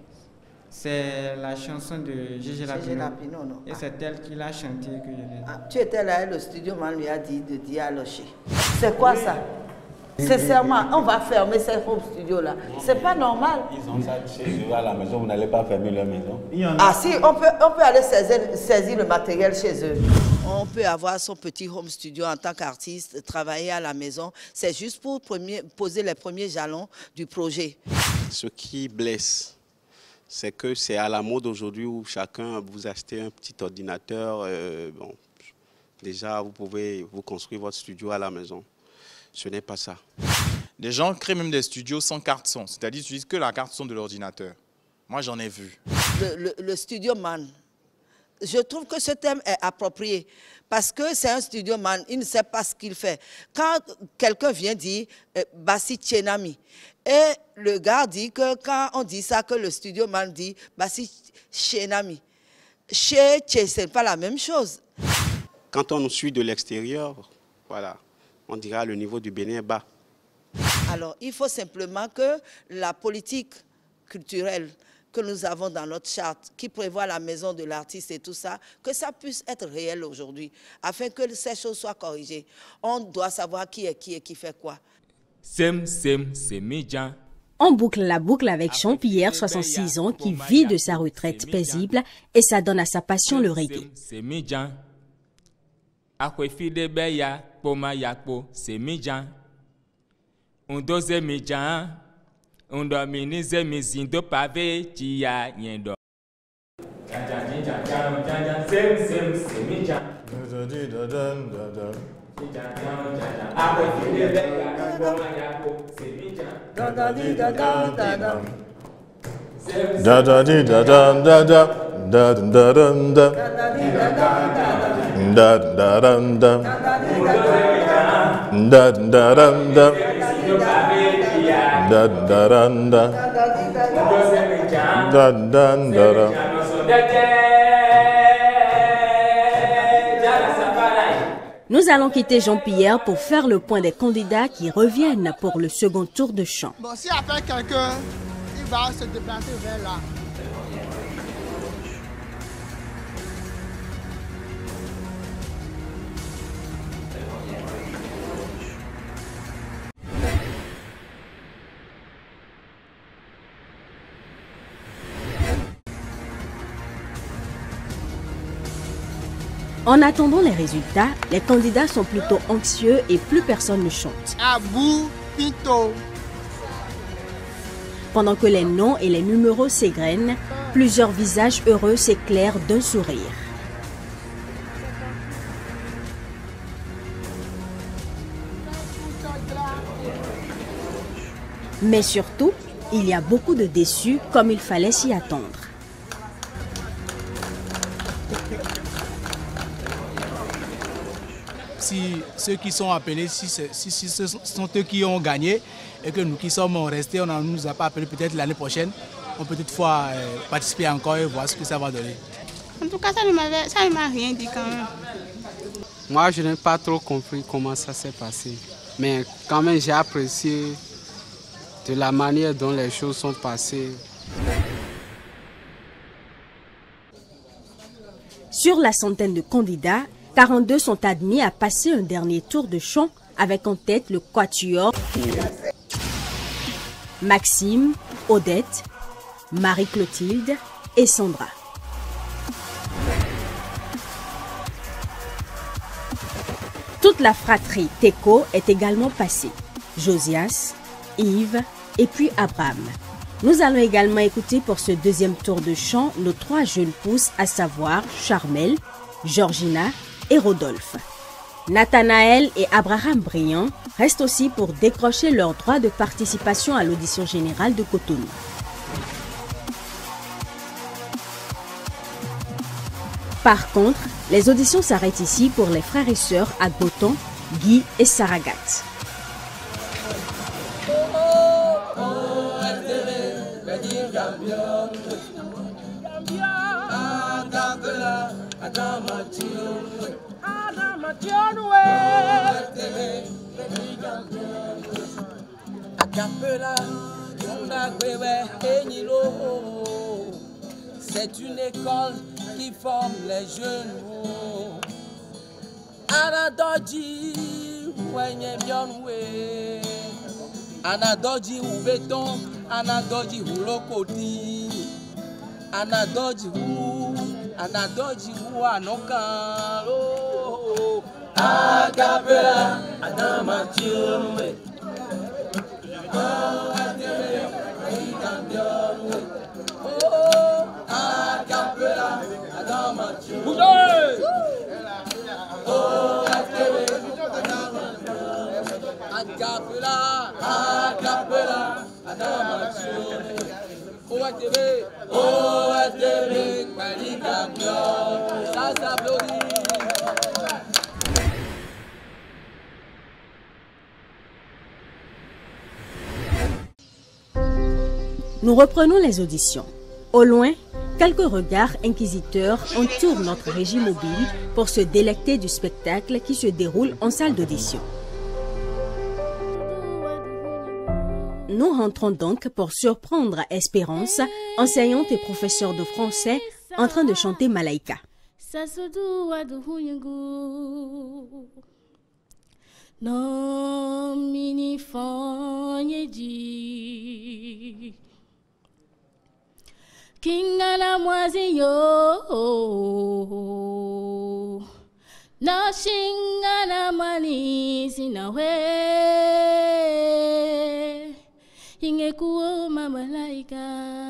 C'est la chanson de Gégé Lapino. Lapino, non. Et c'est elle qui l'a chanté que je ah, tu étais là et le studio man lui a dit de dire alocher. C'est quoi oui. ça? Sincèrement, on va fermer ces home studios là. C'est pas normal. Ils ont ça chez eux à la maison, vous n'allez pas fermer leur maison. Ah si, on peut, on peut aller saisir, saisir le matériel chez eux. On peut avoir son petit home studio en tant qu'artiste, travailler à la maison. C'est juste pour premier, poser les premiers jalons du projet. Ce qui blesse, c'est que c'est à la mode aujourd'hui où chacun, vous achetez un petit ordinateur. Euh, bon, déjà, vous pouvez vous construire votre studio à la maison. Ce n'est pas ça. Des gens créent même des studios sans carte son, c'est-à-dire qu'ils utilisent que la carte son de l'ordinateur. Moi, j'en ai vu. Le, le, le studio man, je trouve que ce thème est approprié parce que c'est un studio man, il ne sait pas ce qu'il fait. Quand quelqu'un vient dire euh, Bassi Tchenami, et le gars dit que quand on dit ça, que le studio man dit Bassi Tchenami, chez Tché, ce n'est pas la même chose. Quand on nous suit de l'extérieur, voilà. On dira le niveau du Bénin est bas. Alors, il faut simplement que la politique culturelle que nous avons dans notre charte, qui prévoit la maison de l'artiste et tout ça, que ça puisse être réel aujourd'hui, afin que ces choses soient corrigées. On doit savoir qui est qui et qui fait quoi. Sem, sem, semidjan. On boucle la boucle avec Jean-Pierre, soixante-six ans, qui vit de sa retraite paisible et s'adonne à sa passion, le reggae. Akwefide beya poma yakpo semijan. Undo semijan. Undo mini semizindo pave chia yendo. Jaja jaja jaja jaja sem sem semijan. Da da da da da da. Jaja jaja. Akwefide beya poma yakpo semijan. Da da da da da da. Da da da da da da da. Da da da da da. Da da da da. Da da da da. Da da da da. Da da da da da. Nous allons quitter Jean-Pierre pour faire le point des candidats qui reviennent pour le second tour de chant. Bon, s'il appelle quelqu'un, il va se déplacer vers là. En attendant les résultats, les candidats sont plutôt anxieux et plus personne ne chante. Abou Pinto. Pendant que les noms et les numéros s'égrènent, plusieurs visages heureux s'éclairent d'un sourire. Mais surtout, il y a beaucoup de déçus comme il fallait s'y attendre. Si ceux qui sont appelés, si, si, si ce sont eux qui ont gagné et que nous qui sommes restés, on ne nous a pas appelés peut-être l'année prochaine, on peut toutefois euh, participer encore et voir ce que ça va donner. En tout cas, ça ne m'a rien dit quand même. Moi, je n'ai pas trop compris comment ça s'est passé. Mais quand même, j'ai apprécié de la manière dont les choses sont passées. Sur la centaine de candidats, quarante-deux sont admis à passer un dernier tour de chant avec en tête le quatuor Maxime, Odette, Marie-Clotilde et Sandra. Toute la fratrie Teco est également passée. Josias, Yves et puis Abraham. Nous allons également écouter pour ce deuxième tour de chant nos trois jeunes pousses, à savoir Charmel, Georgina et Rodolphe. Nathanaël et Abraham Briand restent aussi pour décrocher leur droit de participation à l'audition générale de Cotonou. Par contre, les auditions s'arrêtent ici pour les frères et sœurs Agboton, Guy et Saragat. C'est une école qui forme les jeunes. Anadoji, wenye bionwe. Anadoji ubeton, anadoji hulokoti. Anadoji hu, anadoji hu anokalo. Agabela, anamachionwe. Oh, adele, idambionwe. Oh, agabela, anamachionwe. Oh, adele, agabela, agabela, anamachionwe. Oh, adele, oh, adele, idambionwe. Ça s'applaudit. Nous reprenons les auditions. Au loin, quelques regards inquisiteurs entourent notre régie mobile pour se délecter du spectacle qui se déroule en salle d'audition. Nous rentrons donc pour surprendre Espérance, enseignante et professeure de français, en train de chanter Malaika. Non, mini di Kingana mwaziyo Na shingana mani sinawe Ingekuo mamalaika.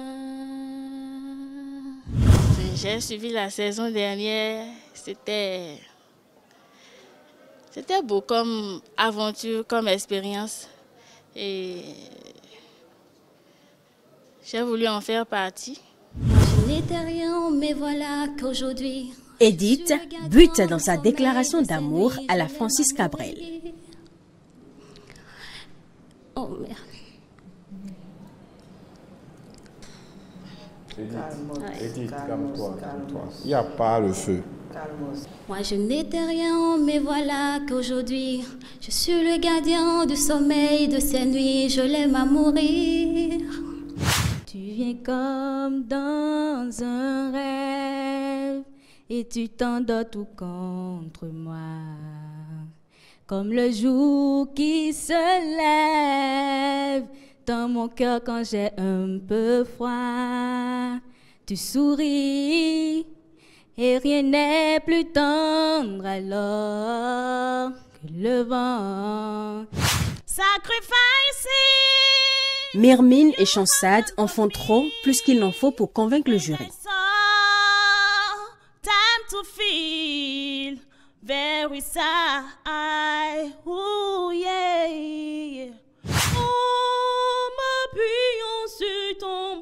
J'ai suivi la saison dernière, c'était C'était beau comme aventure, comme expérience. Et j'ai voulu en faire partie. Je n'étais rien, mais voilà qu'aujourd'hui... Edith bute dans sa déclaration d'amour à la Francis Cabrel. Oh merde. Edith, calme-toi, calme-toi. Il n'y a pas le feu. Moi je n'étais rien, mais voilà qu'aujourd'hui, je suis le gardien du sommeil de ces nuits, je l'aime à mourir. Tu viens comme dans un rêve, et tu t'endors tout contre moi. Comme le jour qui se lève dans mon cœur quand j'ai un peu froid. Tu souris et rien n'est plus tendre alors que le vent. Sacrifice. Mirmine et Chansade en font trop, plus qu'il n'en faut pour convaincre le jury. Time to feel very sad. Ooh, yeah. En m'appuyant sur ton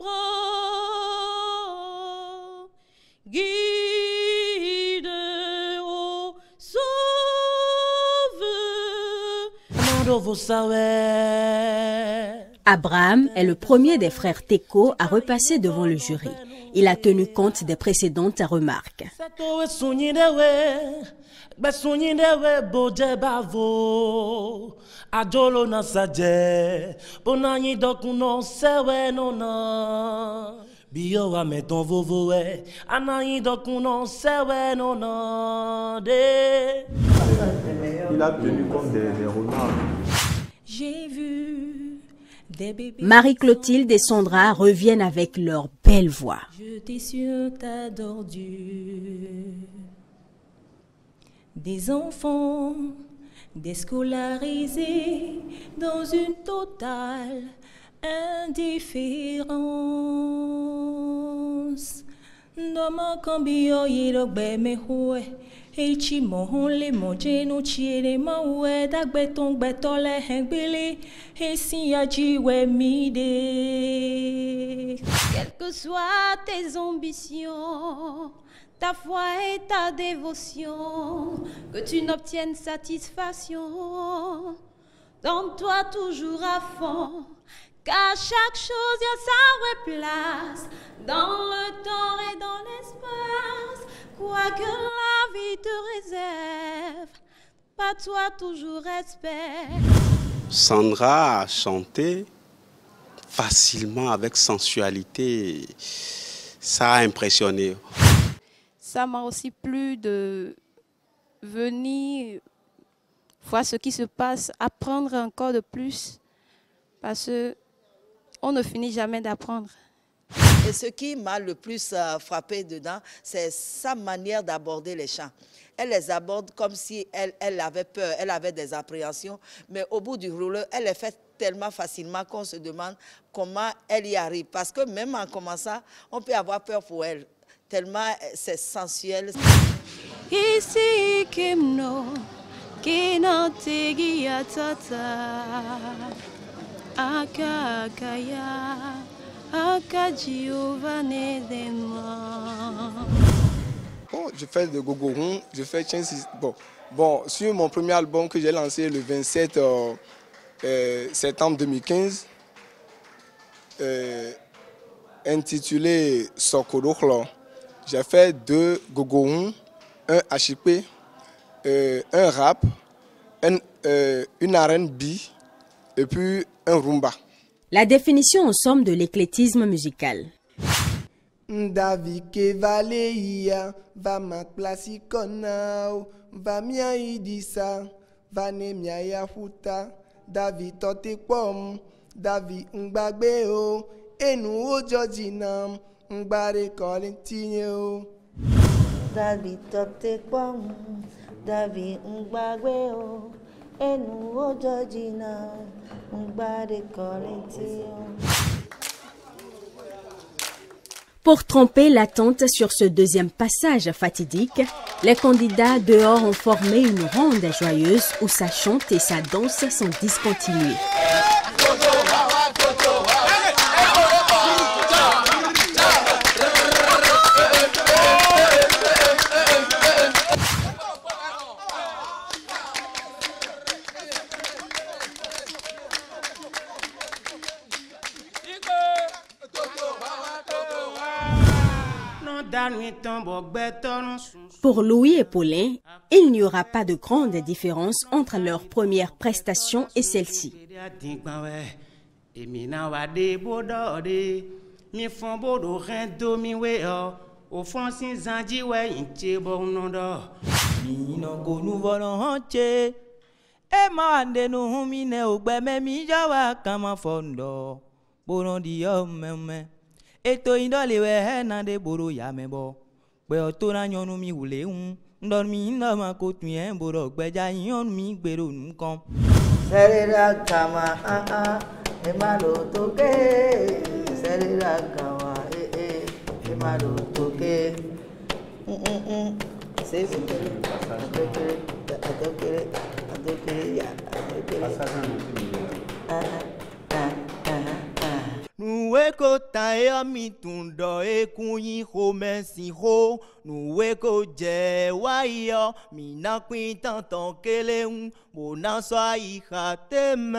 bras, guide, oh, sauve. Abraham est le premier des frères Teko à repasser devant le jury. Il a tenu compte des précédentes remarques. Il a tenu compte des, des remarques. J'ai vu Marie-Clotilde et Sandra reviennent avec leur belle voix. jeter sur ta d'ordure. Des enfants déscolarisés dans une totale indifférence. Noma cambio yirogbe mehue. Echi mohon le moje no chiere mawe dagbeton gbetole hengbele esi ajiwe mide. Quelles que soient tes ambitions, ta foi et ta dévotion, que tu n'obtiennes satisfaction, donne-toi toujours à fond, car chaque chose y a sa place, dans le temps et dans l'espace. Quoi que la vie te réserve, pas toi toujours respect. Sandra a chanté facilement, avec sensualité. Ça a impressionné. Ça m'a aussi plu de venir voir ce qui se passe, apprendre encore de plus, parce qu'on ne finit jamais d'apprendre. Et ce qui m'a le plus euh, frappé dedans, c'est sa manière d'aborder les chants. Elle les aborde comme si elle, elle avait peur, elle avait des appréhensions, mais au bout du rouleau, elle les fait tellement facilement qu'on se demande comment elle y arrive. Parce que même en commençant, on peut avoir peur pour elle, tellement c'est sensuel. Ici Kimno, Kinantegi Atata, Akakaya. Bon, je fais de gogoron, je fais Chensi. Bon, bon, sur mon premier album que j'ai lancé le vingt-sept euh, euh, septembre deux mille quinze, euh, intitulé Sokoroklo, j'ai fait deux gogoron, un H P, euh, un rap, un, euh, une R and B et puis un rumba. La définition en somme de l'éclectisme musical. Davi ke valeia va ma classiconao va mia idisa va ne mia yafuta Davi tote pom Davi ngbagbe o enu o jojinam ngbare kolentine o Davi tote pom Davi ngbagbe o enu o jojinam ngbare kolentine. Pour tromper l'attente sur ce deuxième passage fatidique, les candidats dehors ont formé une ronde joyeuse où ça chante et ça danse sans discontinuer. Pour Louis et Paulin, il n'y aura pas de grande différence entre leur première prestation et celle-ci. Eto indole we hena de boro ya mebo pe oto na nyonu mi wule un ndor mi ndo ma ko tun en boro gbeja yon mi gbero nkan serera kama ah ah e ma lo toke serera kama eh eh e ma lo toke mm mm c'est c'est toke toke toke ya ah ah Nuweko tae mi tundo e kunyi ho mesi ho nuweko je wa yo mi na kwin tantan kele un mo na so iha teme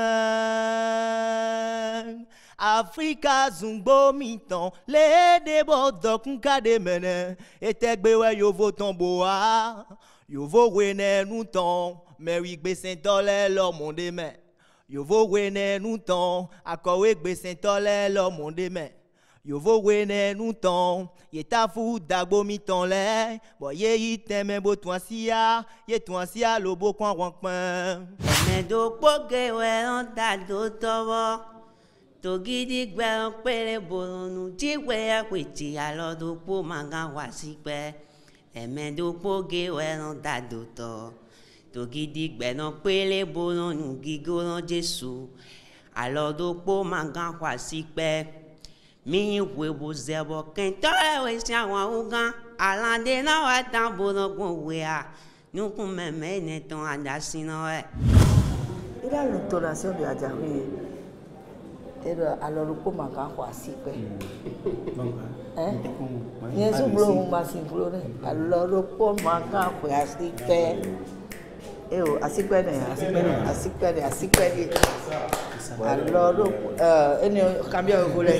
Africa zungbo mi tan le de bodo kun ka de mene etegbe we yo vo tombo a yo vo we ne nu tan me wi gbe sentole lo monde me Yo vo wene nou ton, akowe gbe sentole lo monde me. Yo vo wene nou ton, ye ta fou dagbo mi ton le. Bo ye yi teme bo twansia, ye twansia lo bo kwan wankman. Eme do poge we on ta do tobo. To gidi gbe on pere bolonu, ti we ya kweti alo do po manga wasipe. Eme do poge we on ta do tobo. Togidi gbeno pele bono nu gigono Jesu alodo po manga kwa sipe mi webo zebo kento we sia wa ugan alande na wa tan bono gun we a nu kun meme ne ton andasino e il a l'intonation de Adjari et alors po manga kwa sipe hein yesu blo ma si blo ne alors po manga kwa sipe Eu, assim que é, assim que é, assim que é, assim que é. Alors, euh, cambia o volet.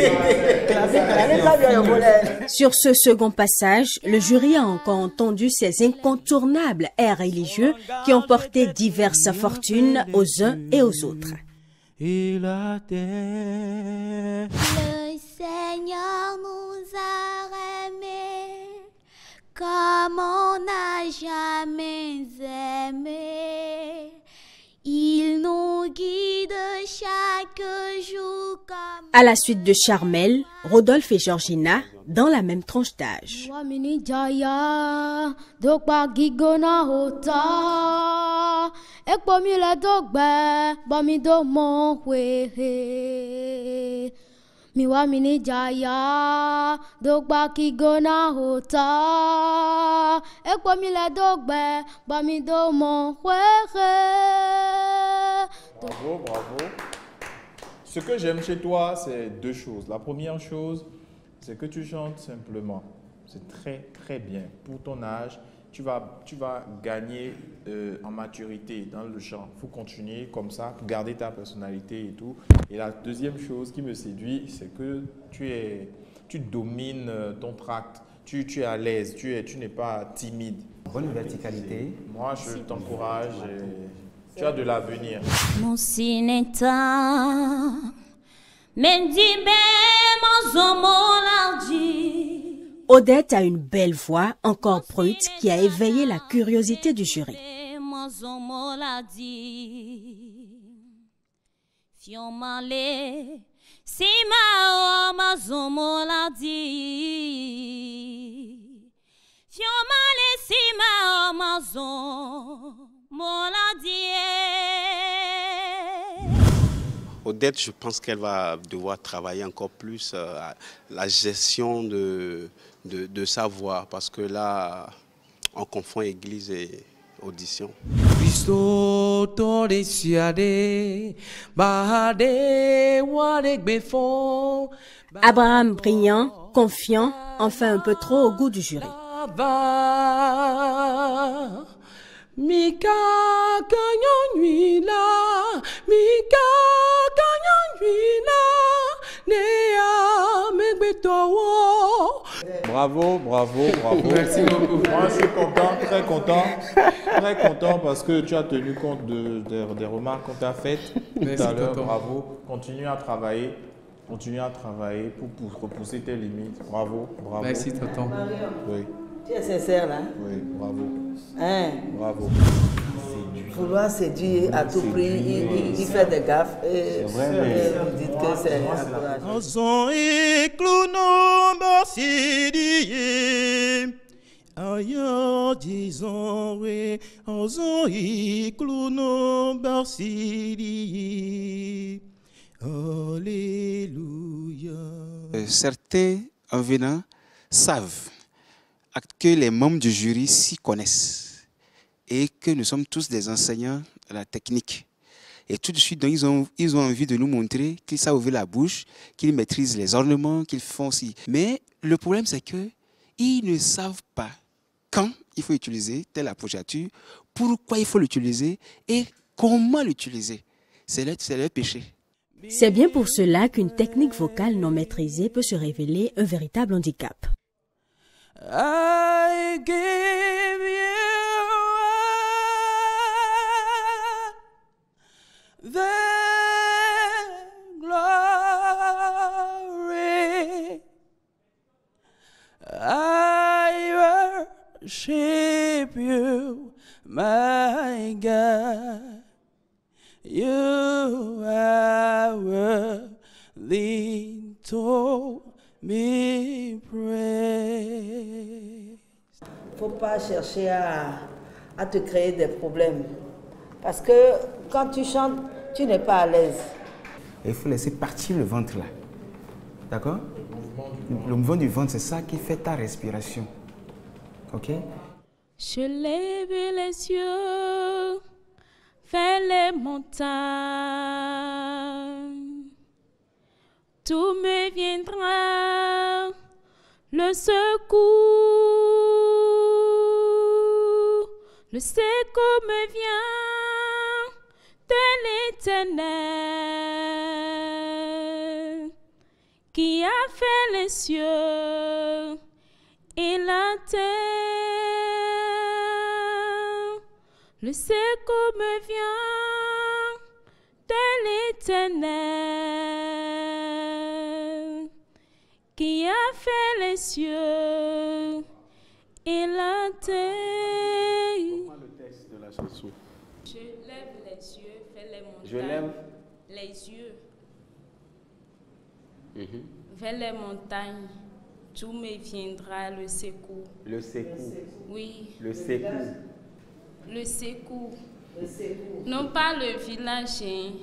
Sur ce second passage, le jury a encore entendu ces incontournables airs religieux qui ont porté diverses fortunes aux uns et aux autres. Le Seigneur nous a aimés comme on n'a jamais aimé. Il nous guide chaque jour comme... À la suite de Charmel, Rodolphe et Georgina, dans la même tranche d'âge. Miwa mini jaya dogba kigona hota ekpo mi le dogbe ba mi do mon kwere. Bravo, bravo. Ce que j'aime chez toi, c'est deux choses. La première chose, c'est que tu chantes simplement. C'est très, très bien. Pour ton âge, tu vas, tu vas gagner euh, en maturité dans le chant. Il faut continuer comme ça pour garder ta personnalité et tout. Et la deuxième chose qui me séduit, c'est que tu, es, tu domines ton tract. Tu, tu es à l'aise, tu, es, tu n'es pas timide. Bonne verticalité. Moi, je t'encourage. Tu as de l'avenir. Mon sineta, mendi be mon zomolardi. Odette a une belle voix, encore brute, qui a éveillé la curiosité du jury. Odette, je pense qu'elle va devoir travailler encore plus euh, la gestion de, de, de sa voix, parce que là, on confond église et audition. Abraham brillant, confiant, enfin un peu trop au goût du jury. Mika kanyon nuila, Mika kanyon nuila, Nea megbetowo. Bravo, bravo, bravo. Merci beaucoup. Moi, je suis content, très content, très content parce que tu as tenu compte de, de- des remarques qu'on t'a faites tout Merci, à l'heure. tonton. Bravo. Continue à travailler, continue à travailler pour, pour repousser tes limites. Bravo, bravo. Merci, tonton. Oui, Tu es sincère là? oui, bravo. Hein? Bravo. Vouloir séduire à tout prix, il, il- il fait des gaffes et, vrai, et mais- vous dites que c'est encourageant. Ozon ikluno barsidiye Ayo disons we Ozon ikluno barsidiye Alléluia. Euh, certains en venant savent que les membres du jury s'y connaissent et que nous sommes tous des enseignants de la technique. Et tout de suite, donc, ils, ont, ils ont envie de nous montrer qu'ils savent ouvrir la bouche, qu'ils maîtrisent les ornements, qu'ils font aussi. Mais le problème, c'est qu'ils ne savent pas quand il faut utiliser telle appoggiature, pourquoi il faut l'utiliser et comment l'utiliser. C'est leur, c'est leur péché. C'est bien pour cela qu'une technique vocale non maîtrisée peut se révéler un véritable handicap. I give you the glory. I worship you, my God. You are worthy to be praised. Faut pas chercher à, à te créer des problèmes. Parce que quand tu chantes, tu n'es pas à l'aise. Il faut laisser partir le ventre là. D'accord? Le mouvement du ventre, c'est ça qui fait ta respiration. Ok? Je lève les yeux vers les montagnes. Tout me viendra le secours. Le secours me vient de l'Éternel qui a fait les cieux et la terre. Le secours me vient de l'Éternel qui a fait les cieux et la terre. Comment le texte de la chanson? Je lève les yeux vers les montagnes. Je lève les yeux Mhm. vers les montagnes. Tout me viendra le secours. Le secours. Oui. Le secours. Le secours. Non pas le village. Hein.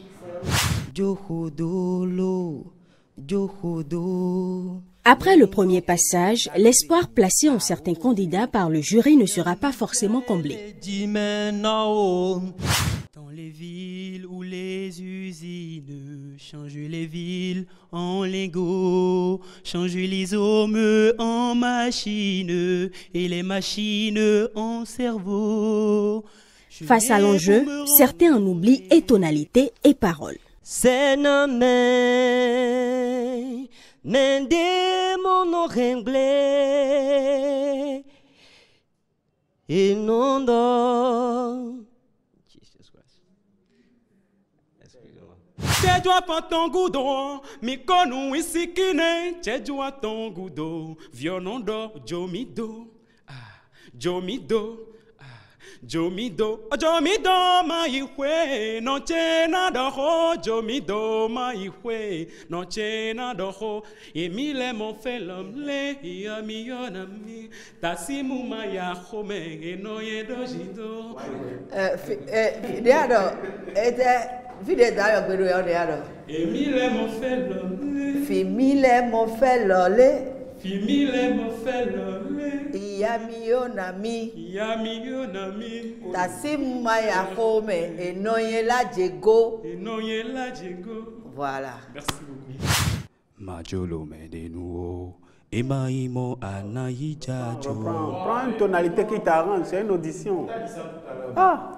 Yohodolo, Yohodo. Après le premier passage, l'espoir placé en certains candidats par le jury ne sera pas forcément comblé. Dans les villes ou les usines, change les villes en lingots, change les hommes en machines et les machines en cerveau. Face à l'enjeu, certains en oublient et tonalité et paroles. C'est nommé Nende mono renglais et non do. Tchejua panton goudon, mi konou isikine. Tchejua ton goudon, vionondo, jomido, ah, jomido. Jomido, Jomido, ma ihwe, no chena doho, Jomido, ma ihwe, no chena doho, Emile mon felom le, yami yonami, tasimu ma ya home, eno yedo jido. Diado, était vide d'ailleurs que nous avons. Emile mon felom le, Fimile mon felole. Fimile mon felole. Yami yonami. Yami yonami. Tasimu ma ya home, eno yela jego. Eno yela jego. Voilà. Merci beaucoup. Majolo medenuo. Emaimo anayijajo. Prends, prends une tonalité qui t'arrange, c'est une audition. Ah!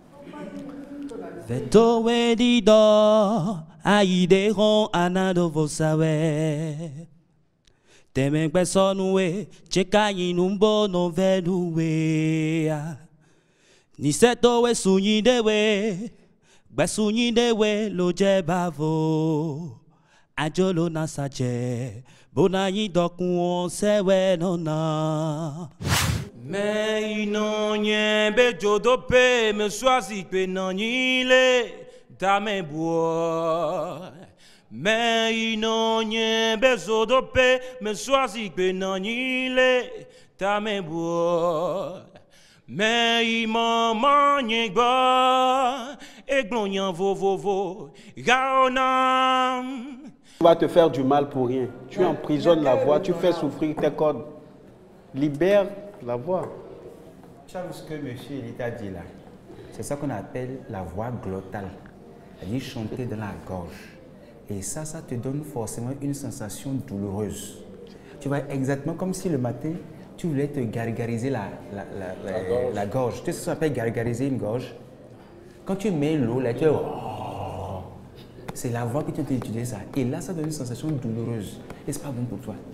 Veto wedido, aideron anado vosawe. Teme besonue, chekayi numbo no venue. Ni seto we sunyi dewe, besunyi dewe lo jebavo. Ajolo na saje, bona yi dokun sewe nona. Mais inonye bejo dope me choisi que nanile dame bois. Mais inonye bejo dope me choisi que nanile dame bois. Mais maman nye gba et glonyan vo vo vo gaonam. Tu vas te faire du mal pour rien. Tu emprisonnes la voix, tu fais souffrir tes cordes. Libère la voix. Tu as vu ce que monsieur t'a dit là? C'est ça qu'on appelle la voix glottale. C'est-à-dire chanter dans la gorge. Et ça, ça te donne forcément une sensation douloureuse. Tu vois, exactement comme si le matin, tu voulais te gargariser la, la, la, la, la gorge. La gorge. Tu sais ce qu'on appelle gargariser une gorge? Quand tu mets l'eau, là, tu es... C'est la voix que tu as utilisé ça. Et là, ça donne une sensation douloureuse. Et c'est pas bon pour toi.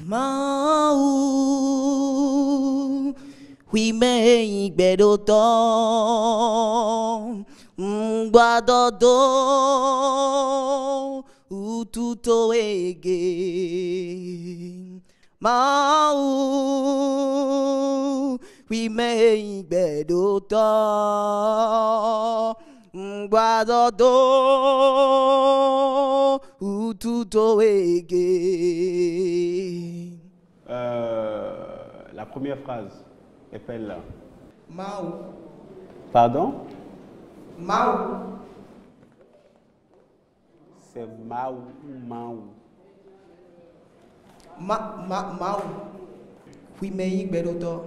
Maou, oui, mais bedoto, m'badodo, ou tout au ege. Maou, oui, mais bedoto. Guadodo ou tout au ege. La première phrase, épelle-la. Mao. Pardon? Mao. C'est Mao ou Mao? Ma, ma, Mao. Oui, mais il bedoto.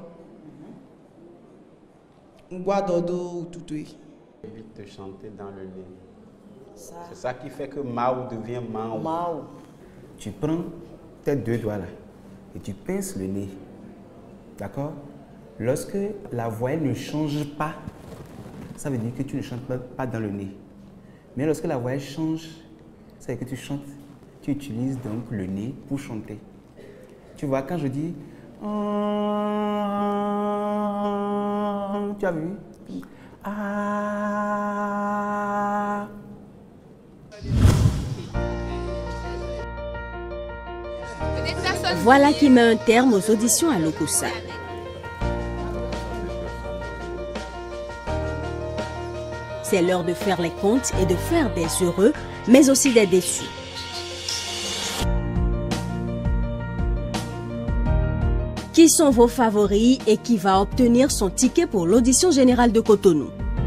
Guadodo ou tout au ege. Évite de chanter dans le nez. C'est ça qui fait que Mao devient Mao. Mao. Tu prends tes deux doigts là et tu pinces le nez. D'accord? Lorsque la voix ne change pas, ça veut dire que tu ne chantes pas dans le nez. Mais lorsque la voix change, ça veut dire que tu chantes, tu utilises donc le nez pour chanter. Tu vois, quand je dis... Tu as vu? Ah. Voilà qui met un terme aux auditions à Lokossa. C'est l'heure de faire les comptes et de faire des heureux, mais aussi des déçus. Qui sont vos favoris et qui va obtenir son ticket pour l'audition générale de Cotonou?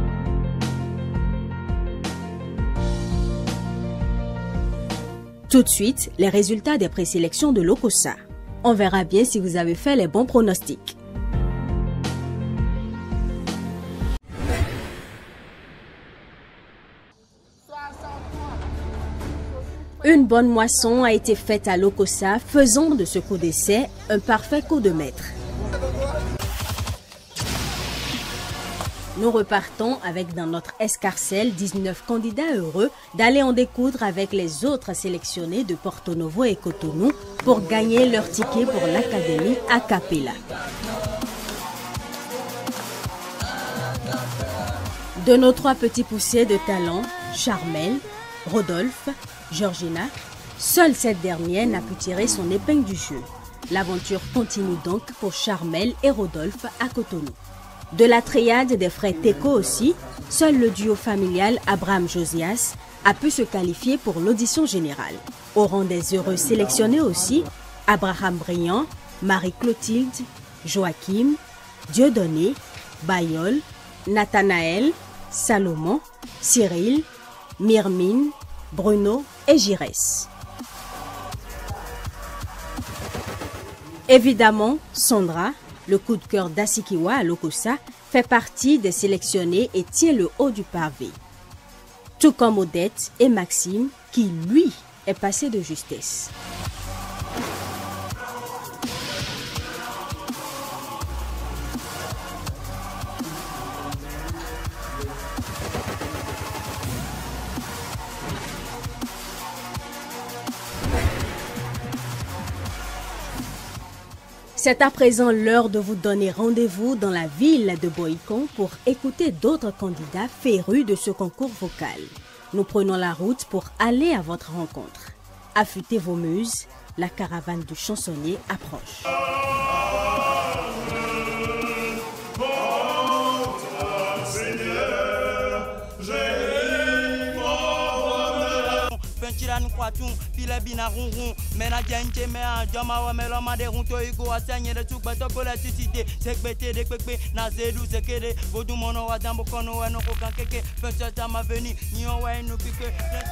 Tout de suite, les résultats des présélections de Lokossa. On verra bien si vous avez fait les bons pronostics. Une bonne moisson a été faite à Lokossa, faisant de ce coup d'essai un parfait coup de maître. Nous repartons avec dans notre escarcelle dix-neuf candidats heureux d'aller en découdre avec les autres sélectionnés de Porto Novo et Cotonou pour gagner leur ticket pour l'académie a cappella. De nos trois petits poussés de talent, Charmel, Rodolphe, Georgina, seule cette dernière n'a pu tirer son épingle du jeu. L'aventure continue donc pour Charmel et Rodolphe à Cotonou. De la triade des frères Teko aussi, seul le duo familial Abraham Josias a pu se qualifier pour l'audition générale. Au rang des heureux sélectionnés aussi, Abraham Briand, Marie-Clotilde, Joachim, Dieudonné, Bayol, Nathanaël, Salomon, Cyril, Myrmine, Bruno et Girès. Évidemment, Sandra, le coup de cœur d'Asikiwa à Lokossa, fait partie des sélectionnés et tient le haut du pavé. Tout comme Odette et Maxime, qui, lui, est passé de justesse. C'est à présent l'heure de vous donner rendez-vous dans la ville de Boïcon pour écouter d'autres candidats férus de ce concours vocal. Nous prenons la route pour aller à votre rencontre. Affûtez vos muses, la caravane du chansonnier approche. Pentira nous croitons, filet bina ronron, ménage inche me a jama wa melo ma de ronto igo a sanye de tout beto ko la suscité, c'est pété de pépé, na zedou c'est kede, vodou mono wa dambo kono wa no ko kan keke, penseur ta ma veni, ni on wa nous pique.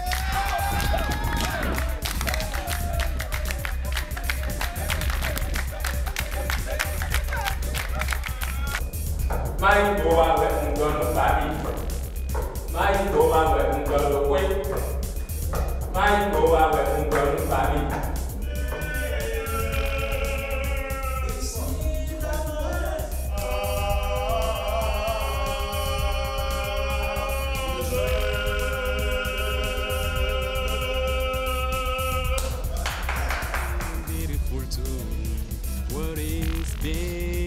Mai boa we ungono babi. Mai boa we ungono kwe. Mai boa we ungono babi. Beautiful too. What is big?